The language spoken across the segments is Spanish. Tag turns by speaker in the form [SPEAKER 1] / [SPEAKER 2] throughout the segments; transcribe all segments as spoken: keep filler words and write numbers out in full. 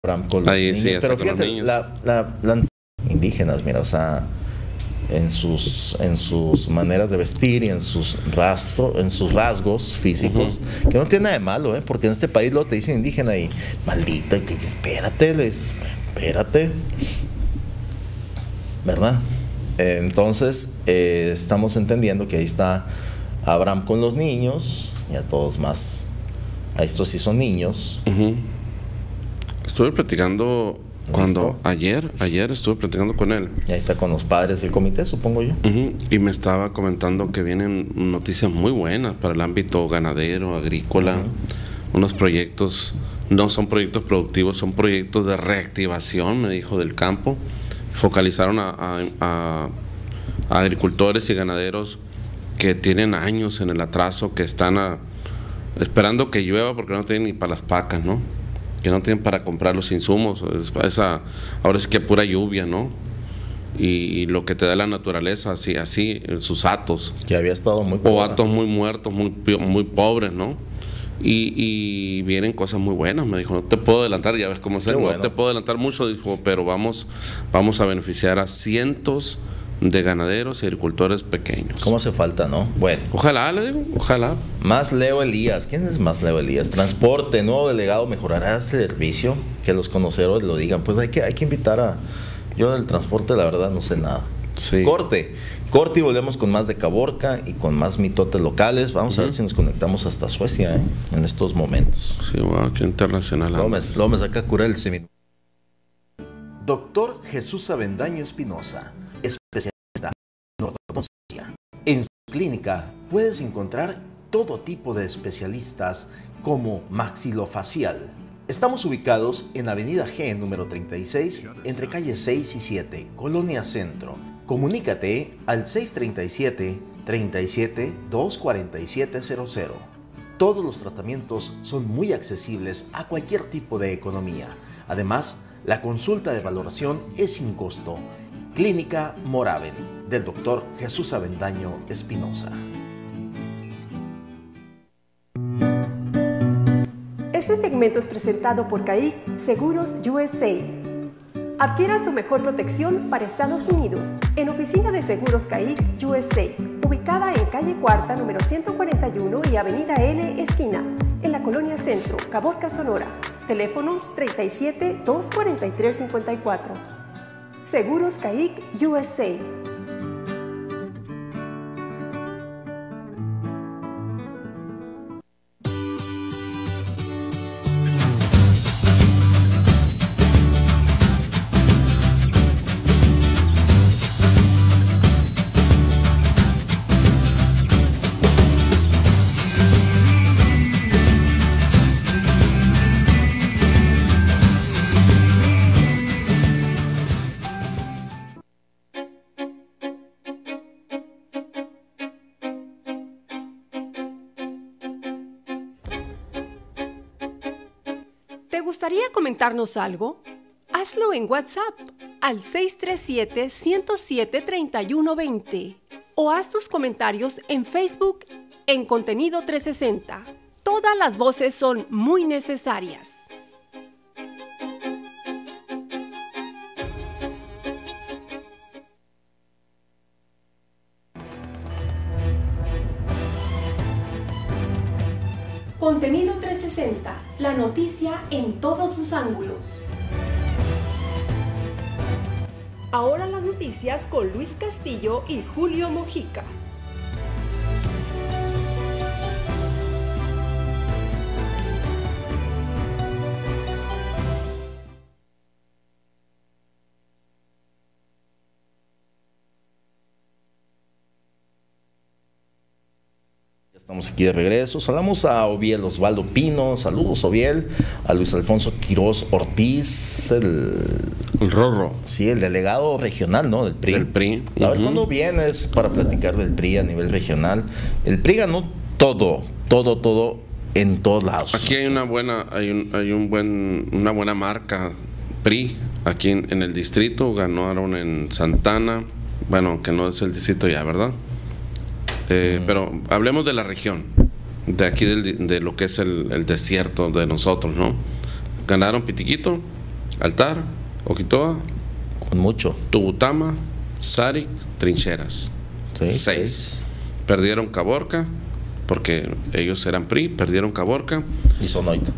[SPEAKER 1] Abraham con los
[SPEAKER 2] Ahí,
[SPEAKER 1] niños.
[SPEAKER 2] sí,
[SPEAKER 1] Pero
[SPEAKER 2] con los
[SPEAKER 1] fíjate,
[SPEAKER 2] niños.
[SPEAKER 1] la, la, la indígenas, mira, o sea, en sus, en sus maneras de vestir y en sus rastro, en sus rasgos físicos, uh-huh. que no tiene nada de malo, ¿eh? Porque en este país luego te dicen indígena y maldita, que espérate, le dices, espérate, ¿verdad? Eh, entonces, eh, estamos entendiendo que ahí está Abraham con los niños, y a todos más, a estos sí son niños.
[SPEAKER 2] Uh-huh. Estuve platicando cuando ayer, ayer estuve platicando con él.
[SPEAKER 1] Y ahí está con los padres del comité, supongo yo.
[SPEAKER 2] Uh-huh. Y me estaba comentando que vienen noticias muy buenas para el ámbito ganadero, agrícola, uh-huh. unos proyectos, no son proyectos productivos, son proyectos de reactivación, me dijo, del campo. Focalizaron a, a, a, a agricultores y ganaderos que tienen años en el atraso, que están a, esperando que llueva porque no tienen ni para las pacas, ¿no? Que no tienen para comprar los insumos, es, esa, ahora es que pura lluvia, ¿no? Y, y lo que te da la naturaleza, así, así, sus hatos.
[SPEAKER 1] Que había estado muy
[SPEAKER 2] pobre. O hatos muy muertos, muy, muy pobres, ¿no? Y, y vienen cosas muy buenas, me dijo, no te puedo adelantar, ya ves cómo es, bueno. no te puedo adelantar mucho, dijo, pero vamos, vamos a beneficiar a cientos de ganaderos y agricultores pequeños.
[SPEAKER 1] ¿Cómo hace falta, no? Bueno.
[SPEAKER 2] Ojalá, le digo, ojalá.
[SPEAKER 1] Más Leo Elías. ¿Quién es más Leo Elías? Transporte, nuevo delegado, ¿mejorará el servicio? Que los conocedores lo digan. Pues hay que, hay que invitar a... Yo del transporte, la verdad, no sé nada.
[SPEAKER 2] Sí.
[SPEAKER 1] Corte. Corte y volvemos con más de Caborca y con más mitotes locales. Vamos uh-huh. a ver si nos conectamos hasta Suecia, ¿eh? En estos momentos.
[SPEAKER 2] Sí, wow, qué internacional.
[SPEAKER 1] Lómez, Lómez, acá cura el semino. Doctor Jesús Avendaño Espinosa, especialista en ortodoncia. En su clínica puedes encontrar todo tipo de especialistas como maxilofacial. Estamos ubicados en Avenida G, número treinta y seis, entre calles seis y siete, Colonia Centro. Comunícate al seis treinta y siete, treinta y siete, doscientos cuarenta y siete cero cero. Todos los tratamientos son muy accesibles a cualquier tipo de economía. Además, la consulta de valoración es sin costo. Clínica Moraven, del doctor Jesús Avendaño Espinosa.
[SPEAKER 3] Este segmento es presentado por C A I C Seguros U S A. Adquiera su mejor protección para Estados Unidos en Oficina de Seguros C A I C U S A, ubicada en calle Cuarta, número ciento cuarenta y uno y Avenida L, esquina, en la Colonia Centro, Caborca, Sonora. Teléfono treinta y siete, doscientos cuarenta y tres, cincuenta y cuatro. Seguros C A I C U S A. ¿Te gustaría comentarnos algo? Hazlo en WhatsApp al seis tres siete, uno cero siete, tres uno dos cero o haz tus comentarios en Facebook en Contenido trescientos sesenta. Todas las voces son muy necesarias. Contenido trescientos sesenta, la noticia en todos sus ángulos. Ahora las noticias con Luis Castillo y Julio Mojica.
[SPEAKER 1] Estamos aquí de regreso. Saludamos a Oviel Osvaldo Pino. Saludos, Oviel. A Luis Alfonso Quiroz Ortiz, el,
[SPEAKER 2] el Rorro.
[SPEAKER 1] Sí, el delegado regional, ¿no? Del P R I.
[SPEAKER 2] Del P R I.
[SPEAKER 1] A ver, uh-huh. ¿cuándo vienes para platicar del P R I a nivel regional? El P R I ganó todo, todo, todo en todos lados.
[SPEAKER 2] Aquí hay una buena, hay un, hay un buen, una buena marca P R I aquí en, en el distrito. Ganaron en Santana, bueno, que no es el distrito ya, ¿verdad? Eh, mm. Pero hablemos de la región, de aquí del, de lo que es el, el desierto de nosotros, ¿no? Ganaron Pitiquito, Altar, Oquitoa,
[SPEAKER 1] Con mucho.
[SPEAKER 2] Tubutama, Sari, Trincheras.
[SPEAKER 1] Sí,
[SPEAKER 2] Seis.
[SPEAKER 1] seis.
[SPEAKER 2] Perdieron Caborca, porque ellos eran P R I, perdieron Caborca.
[SPEAKER 1] Y Sonoito.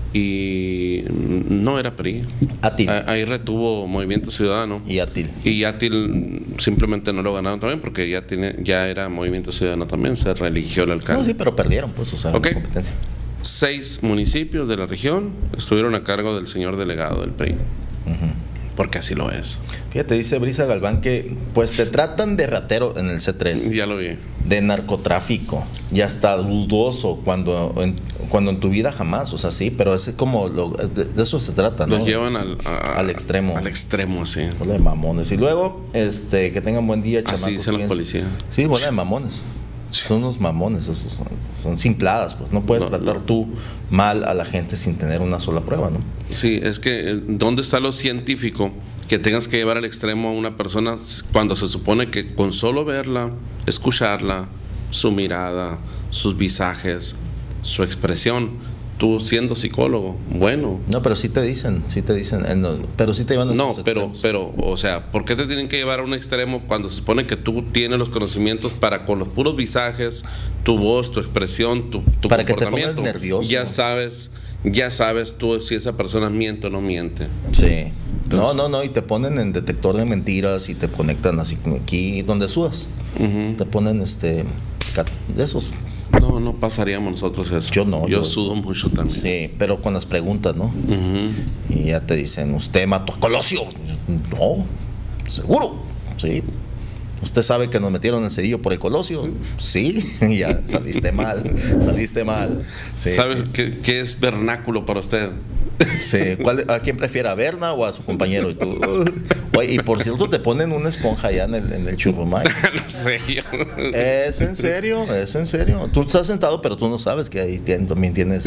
[SPEAKER 2] Y no era P R I.
[SPEAKER 1] Atil.
[SPEAKER 2] Ahí retuvo Movimiento Ciudadano.
[SPEAKER 1] Y Atil.
[SPEAKER 2] Y Atil simplemente no lo ganaron también porque ya tiene, ya era Movimiento Ciudadano también, se reeligió el alcalde.
[SPEAKER 1] No, sí, pero perdieron, pues, o sea,
[SPEAKER 2] Ok.
[SPEAKER 1] la competencia.
[SPEAKER 2] Seis municipios de la región estuvieron a cargo del señor delegado del P R I.
[SPEAKER 1] Ujú.
[SPEAKER 2] Porque así lo es.
[SPEAKER 1] Fíjate, dice Brisa Galván que pues te tratan de ratero en el C tres,
[SPEAKER 2] Ya lo vi.
[SPEAKER 1] de narcotráfico, ya está dudoso cuando en, cuando en tu vida jamás, o sea, sí, pero es como lo, de, de eso se trata, ¿no?
[SPEAKER 2] Los llevan al, a-
[SPEAKER 1] Al extremo.
[SPEAKER 2] Al extremo, sí.
[SPEAKER 1] Bola de mamones. Y luego, este, que tengan buen día, chamacos.
[SPEAKER 2] Así dicen los
[SPEAKER 1] cuídense.
[SPEAKER 2] policías.
[SPEAKER 1] Sí, bola de mamones. Son unos mamones, esos son, son simpladas, pues no puedes
[SPEAKER 2] No,
[SPEAKER 1] tratar
[SPEAKER 2] no.
[SPEAKER 1] tú mal a la gente sin tener una sola prueba, ¿no?
[SPEAKER 2] Sí, es que eh, ¿dónde está lo científico que tengas que llevar al extremo a una persona cuando se supone que con solo verla, escucharla, su mirada, sus visajes, su expresión, tú siendo psicólogo, bueno.
[SPEAKER 1] No, pero sí te dicen, sí te dicen, eh, no, pero sí te llevan a
[SPEAKER 2] No,
[SPEAKER 1] esos
[SPEAKER 2] pero,
[SPEAKER 1] extremos.
[SPEAKER 2] pero, o sea, ¿por qué te tienen que llevar a un extremo cuando se supone que tú tienes los conocimientos para con los puros visajes, tu voz, tu expresión, tu, tu
[SPEAKER 1] Para que te
[SPEAKER 2] comportamiento?
[SPEAKER 1] pongas nervioso.
[SPEAKER 2] Ya sabes, ya sabes tú si esa persona miente o no miente.
[SPEAKER 1] Sí. No, no, no, y te ponen en detector de mentiras y te conectan así como aquí donde sudas.
[SPEAKER 2] Ujú.
[SPEAKER 1] Te ponen este cat- de esos.
[SPEAKER 2] No, no pasaríamos nosotros eso.
[SPEAKER 1] Yo no,
[SPEAKER 2] Yo
[SPEAKER 1] yo-
[SPEAKER 2] sudo mucho también.
[SPEAKER 1] Sí, pero con las preguntas, ¿no?
[SPEAKER 2] Ujú.
[SPEAKER 1] Y ya te dicen, ¿usted mató a Colosio? No, seguro. Sí. ¿Usted sabe que nos metieron en el cedillo por el Colosio? Sí, ya saliste mal, saliste mal. Sí,
[SPEAKER 2] ¿Sabes
[SPEAKER 1] sí.
[SPEAKER 2] qué, qué es vernáculo para usted?
[SPEAKER 1] Sí. ¿Cuál- ¿A quién prefiere, a Berna o a su compañero? Y tú, oye, y por cierto, te ponen una esponja allá en el, en el churrumay.
[SPEAKER 2] No sé yo.
[SPEAKER 1] ¿Es en serio? ¿Es en serio? Tú estás sentado, pero tú no sabes que ahí tien- también tienes.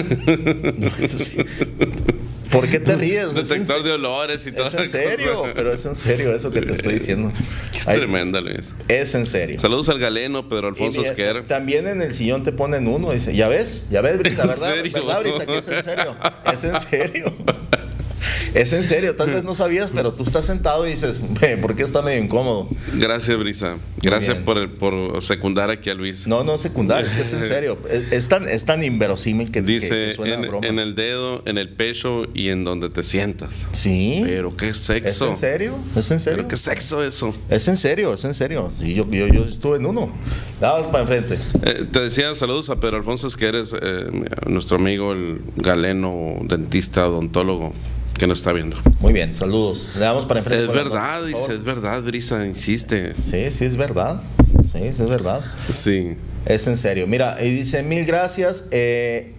[SPEAKER 1] Sí. ¿Por qué te ríes? ¿Es en
[SPEAKER 2] Detector
[SPEAKER 1] se-
[SPEAKER 2] de olores y todo.
[SPEAKER 1] Es en serio, pero es en serio eso que te estoy diciendo.
[SPEAKER 2] Qué
[SPEAKER 1] Ay,
[SPEAKER 2] tremenda, Luis.
[SPEAKER 1] es en serio.
[SPEAKER 2] Saludos al galeno, Pedro
[SPEAKER 1] Y
[SPEAKER 2] Alfonso
[SPEAKER 1] mira,
[SPEAKER 2] Esquer.
[SPEAKER 1] también en el sillón te ponen uno y dice, ¿ya ves? ¿Ya ves, Brisa?
[SPEAKER 2] ¿En
[SPEAKER 1] ¿Verdad?
[SPEAKER 2] serio?
[SPEAKER 1] ¿Verdad, Brisa? Que es en serio. Es en serio. Es en serio. Tal vez no sabías, pero tú estás sentado y dices, "Ve, ¿por qué está medio incómodo?"
[SPEAKER 2] Gracias, Brisa. Gracias
[SPEAKER 1] bien.
[SPEAKER 2] por, el, por secundar aquí a Luis.
[SPEAKER 1] No, no secundario, es que es en serio. Es, es tan, es tan inverosímil que, que-
[SPEAKER 2] Dice,
[SPEAKER 1] que suena a
[SPEAKER 2] en,
[SPEAKER 1] broma.
[SPEAKER 2] en el dedo, en el pecho y en donde te sientas.
[SPEAKER 1] Sí.
[SPEAKER 2] Pero qué
[SPEAKER 1] ¿Es
[SPEAKER 2] sexo.
[SPEAKER 1] en serio? ¿Es en serio?
[SPEAKER 2] Pero qué sexo eso.
[SPEAKER 1] Es en serio, es en serio. Sí, yo, yo, yo estuve en uno. Vamos para enfrente.
[SPEAKER 2] Eh, te decía saludos a Pedro Alfonso Esqueres, eh, nuestro amigo, el galeno, dentista, odontólogo, que nos está viendo.
[SPEAKER 1] Muy bien, saludos. Le damos para enfrente.
[SPEAKER 2] Es
[SPEAKER 1] con la
[SPEAKER 2] verdad,
[SPEAKER 1] mano, por
[SPEAKER 2] dice,
[SPEAKER 1] favor.
[SPEAKER 2] es verdad, Brisa, insiste.
[SPEAKER 1] Sí, sí, es verdad. Sí, sí, es verdad.
[SPEAKER 2] Sí.
[SPEAKER 1] Es en serio. Mira, y dice, mil gracias. Eh,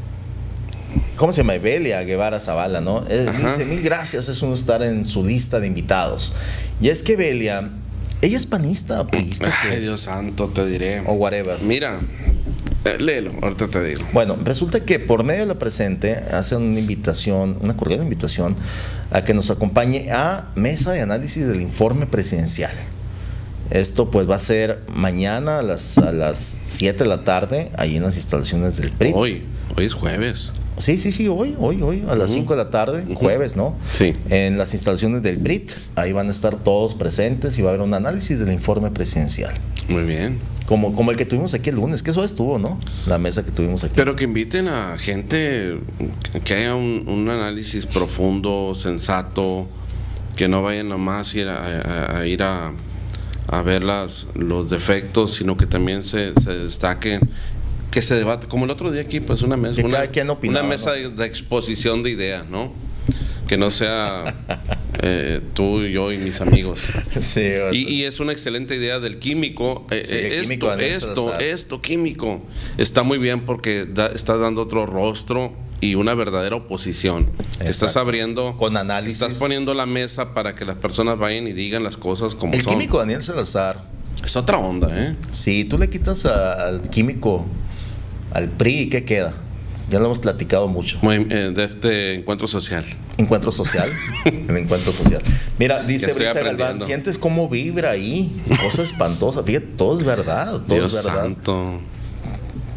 [SPEAKER 1] ¿Cómo se llama? Belia Guevara Zavala, ¿no? Eh,
[SPEAKER 2] Ajá.
[SPEAKER 1] dice, mil gracias, es uno estar en su lista de invitados. Y es que Belia, ella es panista, priista, ¿qué
[SPEAKER 2] Ay,
[SPEAKER 1] es?
[SPEAKER 2] Dios santo, te diré.
[SPEAKER 1] O whatever.
[SPEAKER 2] Mira, eh, léelo, ahorita te digo.
[SPEAKER 1] Bueno, resulta que por medio de la presente hacen una invitación, una cordial invitación a que nos acompañe a mesa de análisis del informe presidencial. Esto pues va a ser mañana a las, a las siete de la tarde, ahí en las instalaciones del P R I T.
[SPEAKER 2] Hoy, hoy es jueves.
[SPEAKER 1] Sí, sí, sí, hoy, hoy, hoy, a las
[SPEAKER 2] Ujú.
[SPEAKER 1] cinco de la tarde,
[SPEAKER 2] Ujú.
[SPEAKER 1] jueves, ¿no?
[SPEAKER 2] Sí.
[SPEAKER 1] En las instalaciones del P R I T, ahí van a estar todos presentes y va a haber un análisis del informe presidencial.
[SPEAKER 2] Muy bien.
[SPEAKER 1] Como, como el que tuvimos aquí el lunes, que eso estuvo, ¿no? La mesa que tuvimos aquí.
[SPEAKER 2] Pero que inviten a gente que haya un, un análisis profundo, sensato, que no vayan nomás a ir a, a- a ir a, a ver las, los defectos, sino que también se, se destaquen, que se debate, como el otro día aquí, pues una mesa,
[SPEAKER 1] Que
[SPEAKER 2] una,
[SPEAKER 1] cada quien opinaba,
[SPEAKER 2] una mesa
[SPEAKER 1] ¿no?
[SPEAKER 2] de, de exposición de ideas, ¿no? Que no sea eh, tú y yo y mis amigos.
[SPEAKER 1] Sí,
[SPEAKER 2] Y, y es una excelente idea del químico. Eh,
[SPEAKER 1] Sí, el
[SPEAKER 2] eh,
[SPEAKER 1] químico
[SPEAKER 2] esto,
[SPEAKER 1] Daniel
[SPEAKER 2] esto,
[SPEAKER 1] Salazar.
[SPEAKER 2] esto, químico. Está muy bien porque da- está dando otro rostro y una verdadera oposición. Te estás
[SPEAKER 1] Exacto.
[SPEAKER 2] abriendo.
[SPEAKER 1] Con análisis.
[SPEAKER 2] Estás poniendo la mesa para que las personas vayan y digan las cosas como
[SPEAKER 1] El
[SPEAKER 2] son.
[SPEAKER 1] químico Daniel Salazar,
[SPEAKER 2] Es otra onda, ¿eh?
[SPEAKER 1] si tú le quitas a- al químico, al P R I, ¿qué queda? Ya lo hemos platicado mucho.
[SPEAKER 2] Muy, eh, de este encuentro social.
[SPEAKER 1] Encuentro social. El encuentro social. Mira, dice
[SPEAKER 2] Ya estoy
[SPEAKER 1] Brisa Galván,
[SPEAKER 2] aprendiendo.
[SPEAKER 1] sientes cómo vibra ahí. Cosa espantosa. Fíjate, todo es verdad. Todo
[SPEAKER 2] Dios
[SPEAKER 1] es verdad.
[SPEAKER 2] santo.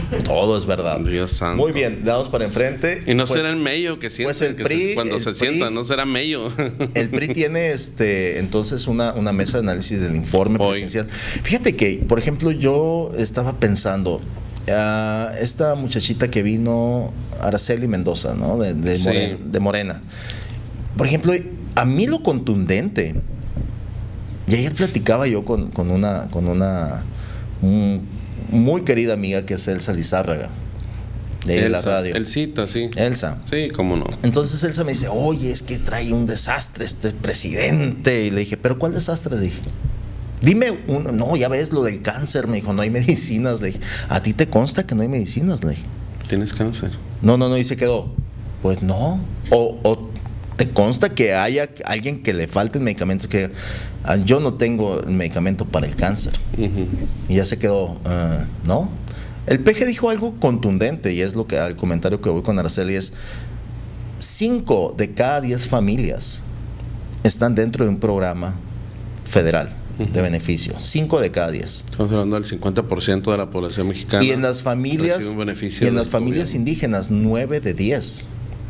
[SPEAKER 4] Todo es verdad.
[SPEAKER 2] Dios santo.
[SPEAKER 4] Muy bien, damos para enfrente.
[SPEAKER 2] Y no
[SPEAKER 4] pues,
[SPEAKER 2] será el mello que sienten,
[SPEAKER 4] pues el
[SPEAKER 2] que
[SPEAKER 4] P R I,
[SPEAKER 2] se, cuando
[SPEAKER 4] el
[SPEAKER 2] se
[SPEAKER 4] P R I,
[SPEAKER 2] sientan, no será mello.
[SPEAKER 4] El P R I tiene este entonces una, una mesa de análisis del informe
[SPEAKER 2] Hoy.
[SPEAKER 4] presidencial. Fíjate que, por ejemplo, yo estaba pensando, uh, esta muchachita que vino, Araceli Mendoza, ¿no? De, de,
[SPEAKER 2] Sí.
[SPEAKER 4] Morena, de Morena. Por ejemplo, a mí lo contundente, y ayer platicaba yo con, con una, con una un, muy querida amiga que es Elsa Lizárraga, de
[SPEAKER 2] Elsa,
[SPEAKER 4] la radio.
[SPEAKER 2] Elcita, sí.
[SPEAKER 4] Elsa.
[SPEAKER 2] Sí, cómo no.
[SPEAKER 4] Entonces Elsa me dice, oye, es que trae un desastre este presidente. Y le dije, ¿pero cuál desastre? Le dije, dime uno. No, ya ves lo del cáncer. Me dijo, no hay medicinas. Le dije, ¿a ti te consta que no hay medicinas? Le dije,
[SPEAKER 2] ¿Tienes cáncer?
[SPEAKER 4] no, no, no. Y se quedó, pues no. O, o te consta que haya alguien que le falten medicamentos. Que ah, yo no tengo el medicamento para el cáncer.
[SPEAKER 2] Uh-huh.
[SPEAKER 4] Y ya se quedó, uh, ¿no? El P G dijo algo contundente, y es lo que al comentario que voy con Araceli es: cinco de cada diez familias están dentro de un programa federal uh-huh. de beneficio. Cinco de cada diez.
[SPEAKER 2] Estamos hablando del cincuenta por ciento de la población mexicana.
[SPEAKER 4] Y en las familias, y en las familias indígenas, nueve de diez.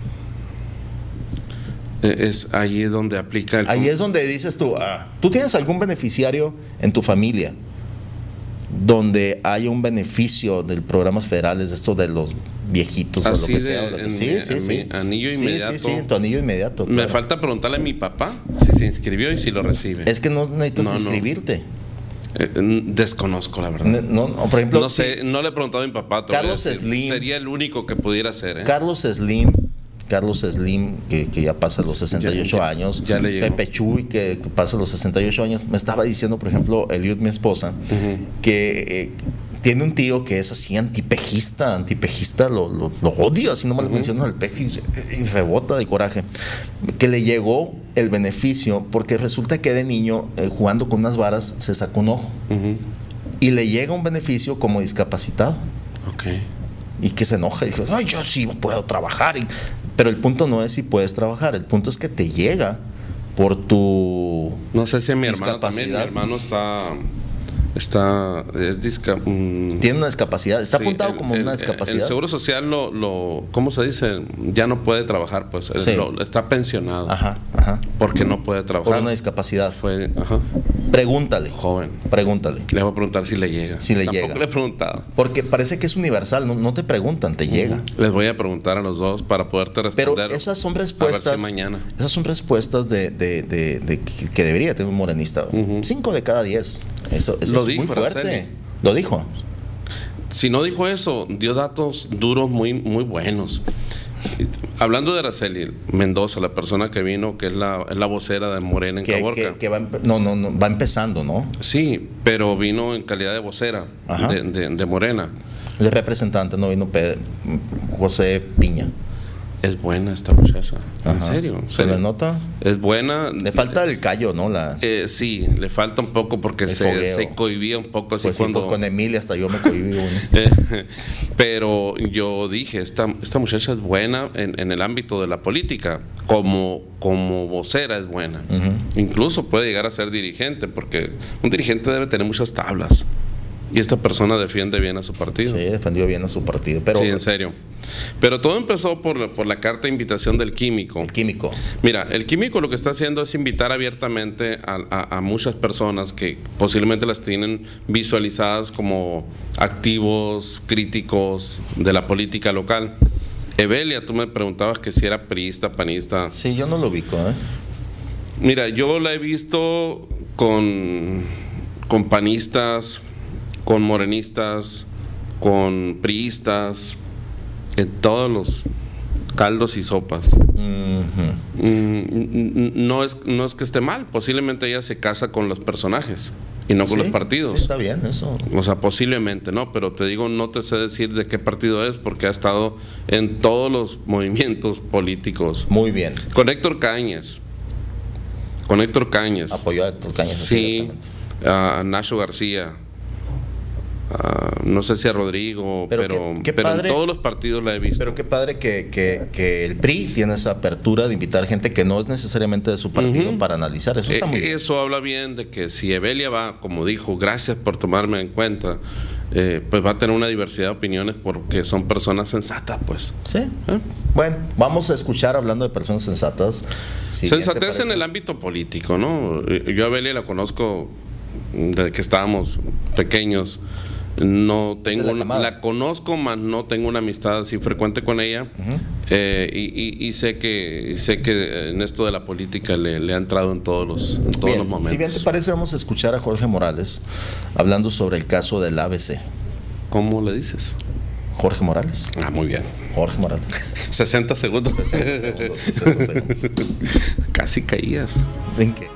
[SPEAKER 2] Es ahí es donde aplica el...
[SPEAKER 4] Ahí es donde dices tú, ah, ¿tú tienes algún beneficiario en tu familia donde haya un beneficio del programas federales, de estos de los viejitos
[SPEAKER 2] así
[SPEAKER 4] o lo que
[SPEAKER 2] de,
[SPEAKER 4] sea? Lo que,
[SPEAKER 2] en,
[SPEAKER 4] sí,
[SPEAKER 2] en,
[SPEAKER 4] sí,
[SPEAKER 2] en
[SPEAKER 4] sí.
[SPEAKER 2] Anillo
[SPEAKER 4] sí,
[SPEAKER 2] inmediato.
[SPEAKER 4] Sí, sí, en tu anillo inmediato.
[SPEAKER 2] Me
[SPEAKER 4] claro.
[SPEAKER 2] falta preguntarle a mi papá si se inscribió y si lo recibe.
[SPEAKER 4] Es que no necesitas
[SPEAKER 2] no,
[SPEAKER 4] inscribirte.
[SPEAKER 2] No. Eh, desconozco, la verdad.
[SPEAKER 4] No, no, por ejemplo,
[SPEAKER 2] no sé,
[SPEAKER 4] sí,
[SPEAKER 2] no le he preguntado a mi papá.
[SPEAKER 4] Carlos
[SPEAKER 2] decir,
[SPEAKER 4] Slim.
[SPEAKER 2] Sería el único que pudiera ser. ¿eh?
[SPEAKER 4] Carlos Slim. Carlos Slim, que, que ya pasa los sesenta y ocho
[SPEAKER 2] ya,
[SPEAKER 4] años.
[SPEAKER 2] Ya le llegó.
[SPEAKER 4] Pepe Chuy, que, que pasa los sesenta y ocho años. Me estaba diciendo, por ejemplo, Eliud, mi esposa, uh-huh. que eh, tiene un tío que es así antipejista, antipejista, lo, lo, lo odia, así no me lo uh-huh. mencionas al peje y, y rebota de coraje. Que le llegó el beneficio porque resulta que de niño, eh, jugando con unas varas, se sacó un ojo. Uh-huh. Y le llega un beneficio como discapacitado.
[SPEAKER 2] Ok.
[SPEAKER 4] Y que se enoja y dice, ay, yo sí puedo trabajar. Y, pero el punto no es si puedes trabajar, el punto es que te llega por tu
[SPEAKER 2] no sé si mi hermano también, mi hermano está está es disca, um,
[SPEAKER 4] tiene una discapacidad, está
[SPEAKER 2] sí,
[SPEAKER 4] apuntado
[SPEAKER 2] el,
[SPEAKER 4] como
[SPEAKER 2] el,
[SPEAKER 4] una discapacidad.
[SPEAKER 2] El Seguro Social lo, lo ¿cómo se dice? Ya no puede trabajar, pues sí. lo, está pensionado.
[SPEAKER 4] Ajá, ajá.
[SPEAKER 2] Porque no puede trabajar.
[SPEAKER 4] Por una discapacidad.
[SPEAKER 2] Fue, ajá.
[SPEAKER 4] Pregúntale.
[SPEAKER 2] Joven.
[SPEAKER 4] Pregúntale.
[SPEAKER 2] Le voy a preguntar si le llega.
[SPEAKER 4] Si le
[SPEAKER 2] Tampoco
[SPEAKER 4] llega.
[SPEAKER 2] le he preguntado.
[SPEAKER 4] Porque parece que es universal, no, no te preguntan, te uh-huh. llega.
[SPEAKER 2] Les voy a preguntar a los dos para poderte responder.
[SPEAKER 4] Pero esas son respuestas.
[SPEAKER 2] A ver si mañana.
[SPEAKER 4] Esas son respuestas de, de, de, de que, que debería tener un morenista. Uh-huh. Cinco de cada diez. Eso, eso
[SPEAKER 2] lo
[SPEAKER 4] es
[SPEAKER 2] dijo,
[SPEAKER 4] muy fuerte.
[SPEAKER 2] Araceli.
[SPEAKER 4] Lo dijo.
[SPEAKER 2] Si no dijo eso, dio datos duros muy, muy buenos. Hablando de Araceli Mendoza, la persona que vino, que es la, es la vocera de Morena en
[SPEAKER 4] que,
[SPEAKER 2] Caborca.
[SPEAKER 4] Que, que va, no, no, no, va empezando, ¿no?
[SPEAKER 2] Sí, pero vino en calidad de vocera de, de, de Morena.
[SPEAKER 4] El representante no vino Pedro, José Piña.
[SPEAKER 2] Es buena esta muchacha, en
[SPEAKER 4] Ajá.
[SPEAKER 2] serio.
[SPEAKER 4] ¿Se le nota?
[SPEAKER 2] Es buena.
[SPEAKER 4] Le falta el callo, ¿no? La...
[SPEAKER 2] Eh, sí, le falta un poco porque se, se cohibía un poco así
[SPEAKER 4] pues
[SPEAKER 2] cuando...
[SPEAKER 4] Sí, con Emilia hasta yo me cohibí uno.
[SPEAKER 2] Pero yo dije, esta, esta muchacha es buena en, en el ámbito de la política, como, como vocera es buena. Uh-huh. Incluso puede llegar a ser dirigente, porque un dirigente debe tener muchas tablas. Y esta persona defiende bien a su partido.
[SPEAKER 4] Sí, defendió bien a su partido. Pero,
[SPEAKER 2] sí, en serio. Pero todo empezó por, por la carta de invitación del Químico.
[SPEAKER 4] El Químico.
[SPEAKER 2] Mira, el Químico lo que está haciendo es invitar abiertamente a, a, a muchas personas que posiblemente las tienen visualizadas como activos, críticos de la política local. Evelia, tú me preguntabas que si era priista, panista.
[SPEAKER 4] Sí, yo no lo ubico, ¿eh?
[SPEAKER 2] Mira, yo la he visto con, con panistas, con morenistas, con priistas, en todos los caldos y sopas. Uh-huh. mm, no, es, no es que esté mal, posiblemente ella se casa con los personajes y no con
[SPEAKER 4] sí,
[SPEAKER 2] los partidos.
[SPEAKER 4] Sí, está bien eso.
[SPEAKER 2] O sea, posiblemente, ¿no? Pero te digo, no te sé decir de qué partido es porque ha estado en todos los movimientos políticos.
[SPEAKER 4] Muy bien.
[SPEAKER 2] Con Héctor Cañas. Con Héctor Cañas.
[SPEAKER 4] Apoyó a Héctor Cañas.
[SPEAKER 2] Sí, a Nacho García. Uh, no sé si a Rodrigo, pero, pero, qué, qué pero padre, en todos los partidos la he visto.
[SPEAKER 4] Pero qué padre que, que, que el P R I tiene esa apertura de invitar gente que no es necesariamente de su partido uh-huh. para analizar. Eso está muy
[SPEAKER 2] eh,
[SPEAKER 4] bien.
[SPEAKER 2] Eso habla bien de que si Evelia va, como dijo, gracias por tomarme en cuenta, eh, pues va a tener una diversidad de opiniones porque son personas sensatas, pues.
[SPEAKER 4] Sí.
[SPEAKER 2] ¿Eh?
[SPEAKER 4] Bueno, vamos a escuchar hablando de personas sensatas.
[SPEAKER 2] Sensatez en el ámbito político, ¿no? Yo a Belia la conozco desde que estábamos pequeños. No tengo
[SPEAKER 4] la,
[SPEAKER 2] una, la conozco, más no tengo una amistad así frecuente con ella. Uh-huh. eh, y, y, y sé que sé que en esto de la política le, le ha entrado en todos los, en todos
[SPEAKER 4] bien,
[SPEAKER 2] los momentos.
[SPEAKER 4] Si bien te parece, vamos a escuchar a Jorge Morales hablando sobre el caso del A B C.
[SPEAKER 2] ¿Cómo le dices?
[SPEAKER 4] Jorge Morales.
[SPEAKER 2] Ah, muy bien.
[SPEAKER 4] Jorge Morales.
[SPEAKER 2] sesenta segundos.
[SPEAKER 4] sesenta segundos, sesenta segundos.
[SPEAKER 2] Casi caías.
[SPEAKER 4] ¿En qué?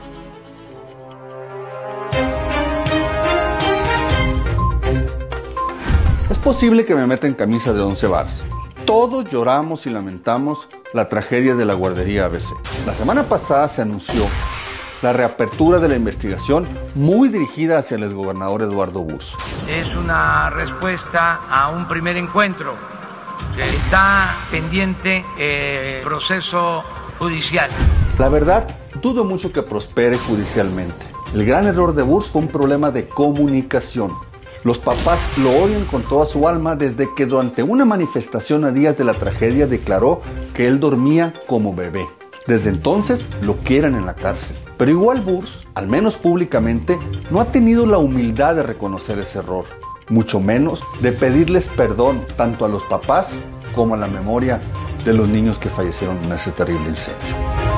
[SPEAKER 5] Es posible que me meta en camisa de once varas. Todos lloramos y lamentamos la tragedia de la guardería A B C. La semana pasada se anunció la reapertura de la investigación muy dirigida hacia el exgobernador Eduardo Burs.
[SPEAKER 6] Es una respuesta a un primer encuentro que está pendiente el eh, proceso judicial.
[SPEAKER 5] La verdad, dudo mucho que prospere judicialmente. El gran error de Burs fue un problema de comunicación. Los papás lo odian con toda su alma desde que durante una manifestación a días de la tragedia declaró que él dormía como bebé. Desde entonces lo quieren en la cárcel. Pero igual Burs, al menos públicamente, no ha tenido la humildad de reconocer ese error, mucho menos de pedirles perdón tanto a los papás como a la memoria de los niños que fallecieron en ese terrible incendio.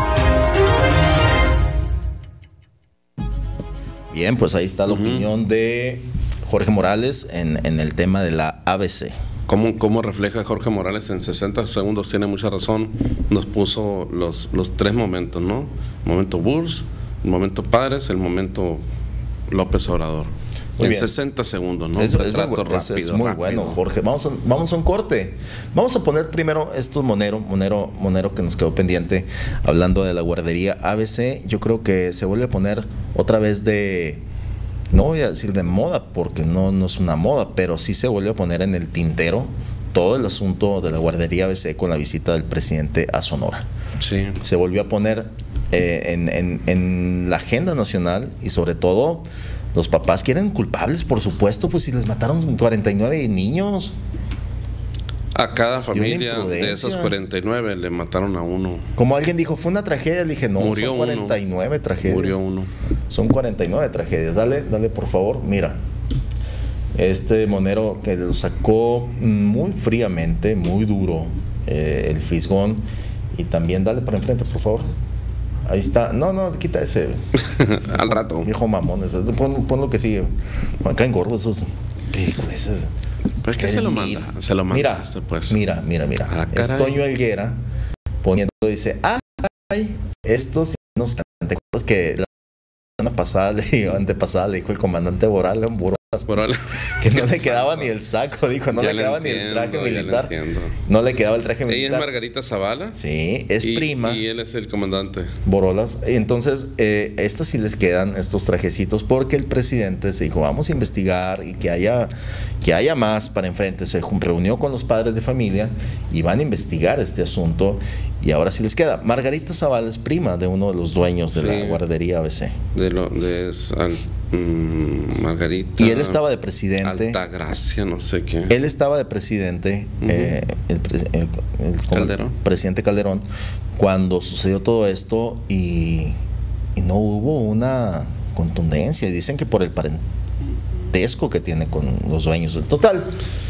[SPEAKER 4] Bien, pues ahí está la uh-huh. opinión de Jorge Morales en, en el tema de la A B C.
[SPEAKER 2] ¿Cómo, ¿Cómo refleja Jorge Morales en sesenta segundos? Tiene mucha razón. Nos puso los, los tres momentos, ¿no? El momento Burs, el momento Padres, el momento López Obrador. Muy en bien. sesenta segundos, ¿no?
[SPEAKER 4] Es, es, muy, rápido, es, es muy bueno, Jorge. Vamos a, vamos a un corte. Vamos a poner primero esto Monero, Monero, Monero que nos quedó pendiente hablando de la guardería A B C. Yo creo que se vuelve a poner otra vez de... No voy a decir de moda porque no, no es una moda, pero sí se vuelve a poner en el tintero todo el asunto de la guardería A B C con la visita del presidente a Sonora.
[SPEAKER 2] Sí.
[SPEAKER 4] Se volvió a poner eh, en, en, en la agenda nacional y sobre todo los papás quieren culpables, por supuesto, pues si les mataron cuarenta y nueve niños.
[SPEAKER 2] A cada familia de esos cuarenta y nueve le mataron a uno.
[SPEAKER 4] Como alguien dijo, fue una tragedia. Le dije, no,
[SPEAKER 2] Murió
[SPEAKER 4] son cuarenta y nueve
[SPEAKER 2] uno.
[SPEAKER 4] tragedias.
[SPEAKER 2] Murió uno.
[SPEAKER 4] Son cuarenta y nueve tragedias. Dale, dale por favor, mira. Este Monero que lo sacó muy fríamente, muy duro, eh, el fisgón. Y también dale para enfrente, por favor. Ahí está. No, no, quita ese.
[SPEAKER 2] Al rato.
[SPEAKER 4] Viejo mamón. Ese. Pon, pon lo que sigue. Acá engordo esos ridículos.
[SPEAKER 2] Pues que se lo manda, se lo manda.
[SPEAKER 4] Mira,
[SPEAKER 2] este, pues.
[SPEAKER 4] mira, mira, mira.
[SPEAKER 2] Ah,
[SPEAKER 4] es Toño Helguera poniendo, dice, ay, estos nos cantan cosas que la semana pasada, le dijo, antepasada, le dijo el comandante Boral, Boral que no le quedaba ni el saco, dijo, no
[SPEAKER 2] ya
[SPEAKER 4] le quedaba
[SPEAKER 2] entiendo,
[SPEAKER 4] ni el traje militar.
[SPEAKER 2] Le
[SPEAKER 4] no le quedaba el traje militar.
[SPEAKER 2] Ella es Margarita Zavala.
[SPEAKER 4] Sí, es
[SPEAKER 2] y,
[SPEAKER 4] prima.
[SPEAKER 2] Y él es el comandante.
[SPEAKER 4] Borolas. Entonces, eh, estos sí les quedan, estos trajecitos, porque el presidente se dijo, vamos a investigar y que haya, que haya más para enfrente. Se reunió con los padres de familia y van a investigar este asunto. Y ahora sí les queda. Margarita Zavala es prima de uno de los dueños de sí, la guardería A B C.
[SPEAKER 2] De lo de al, mm, Margarita.
[SPEAKER 4] Y él estaba de presidente.
[SPEAKER 2] Altagracia, no sé qué.
[SPEAKER 4] Él estaba de presidente, uh-huh. eh, el, el, el,
[SPEAKER 2] Calderón.
[SPEAKER 4] presidente Calderón, cuando sucedió todo esto y, y no hubo una contundencia. Y dicen que por el parentesco que tiene con los dueños. En total.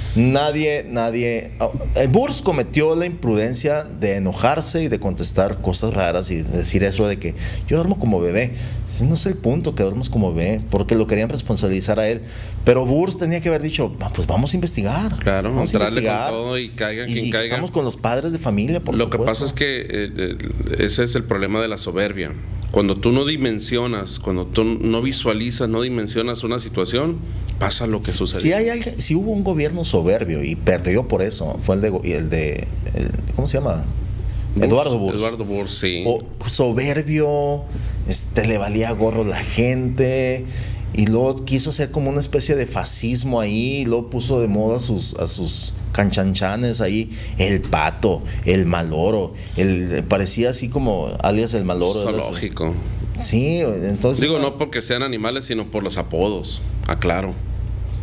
[SPEAKER 4] Nadie, nadie. El Burs cometió la imprudencia de enojarse y de contestar cosas raras y decir eso de que yo duermo como bebé. Ese no es el punto, que duermas como bebé, porque lo querían responsabilizar a él. Pero Burs tenía que haber dicho, pues vamos a investigar.
[SPEAKER 2] Claro,
[SPEAKER 4] vamos a investigar.
[SPEAKER 2] Con todo y caiga
[SPEAKER 4] y,
[SPEAKER 2] quien
[SPEAKER 4] y
[SPEAKER 2] caiga.
[SPEAKER 4] Estamos con los padres de familia, por
[SPEAKER 2] Lo
[SPEAKER 4] supuesto.
[SPEAKER 2] que pasa es que eh, ese es el problema de la soberbia. Cuando tú no dimensionas, cuando tú no visualizas, no dimensionas una situación, pasa lo que sucedió.
[SPEAKER 4] Si hay alguien, si hubo un gobierno soberbio y perdió por eso, fue el de, el de el, ¿cómo se llama?
[SPEAKER 2] Burs,
[SPEAKER 4] Eduardo Burs.
[SPEAKER 2] Eduardo Burs, sí.
[SPEAKER 4] O, soberbio, este, le valía gorro la gente y luego quiso hacer como una especie de fascismo ahí, y luego puso de moda a sus, a sus canchanchanes ahí, el pato, el maloro, el, parecía así como alias el maloro.
[SPEAKER 2] Zoológico.
[SPEAKER 4] Sí, entonces...
[SPEAKER 2] Digo, no porque sean animales, sino por los apodos, aclaro.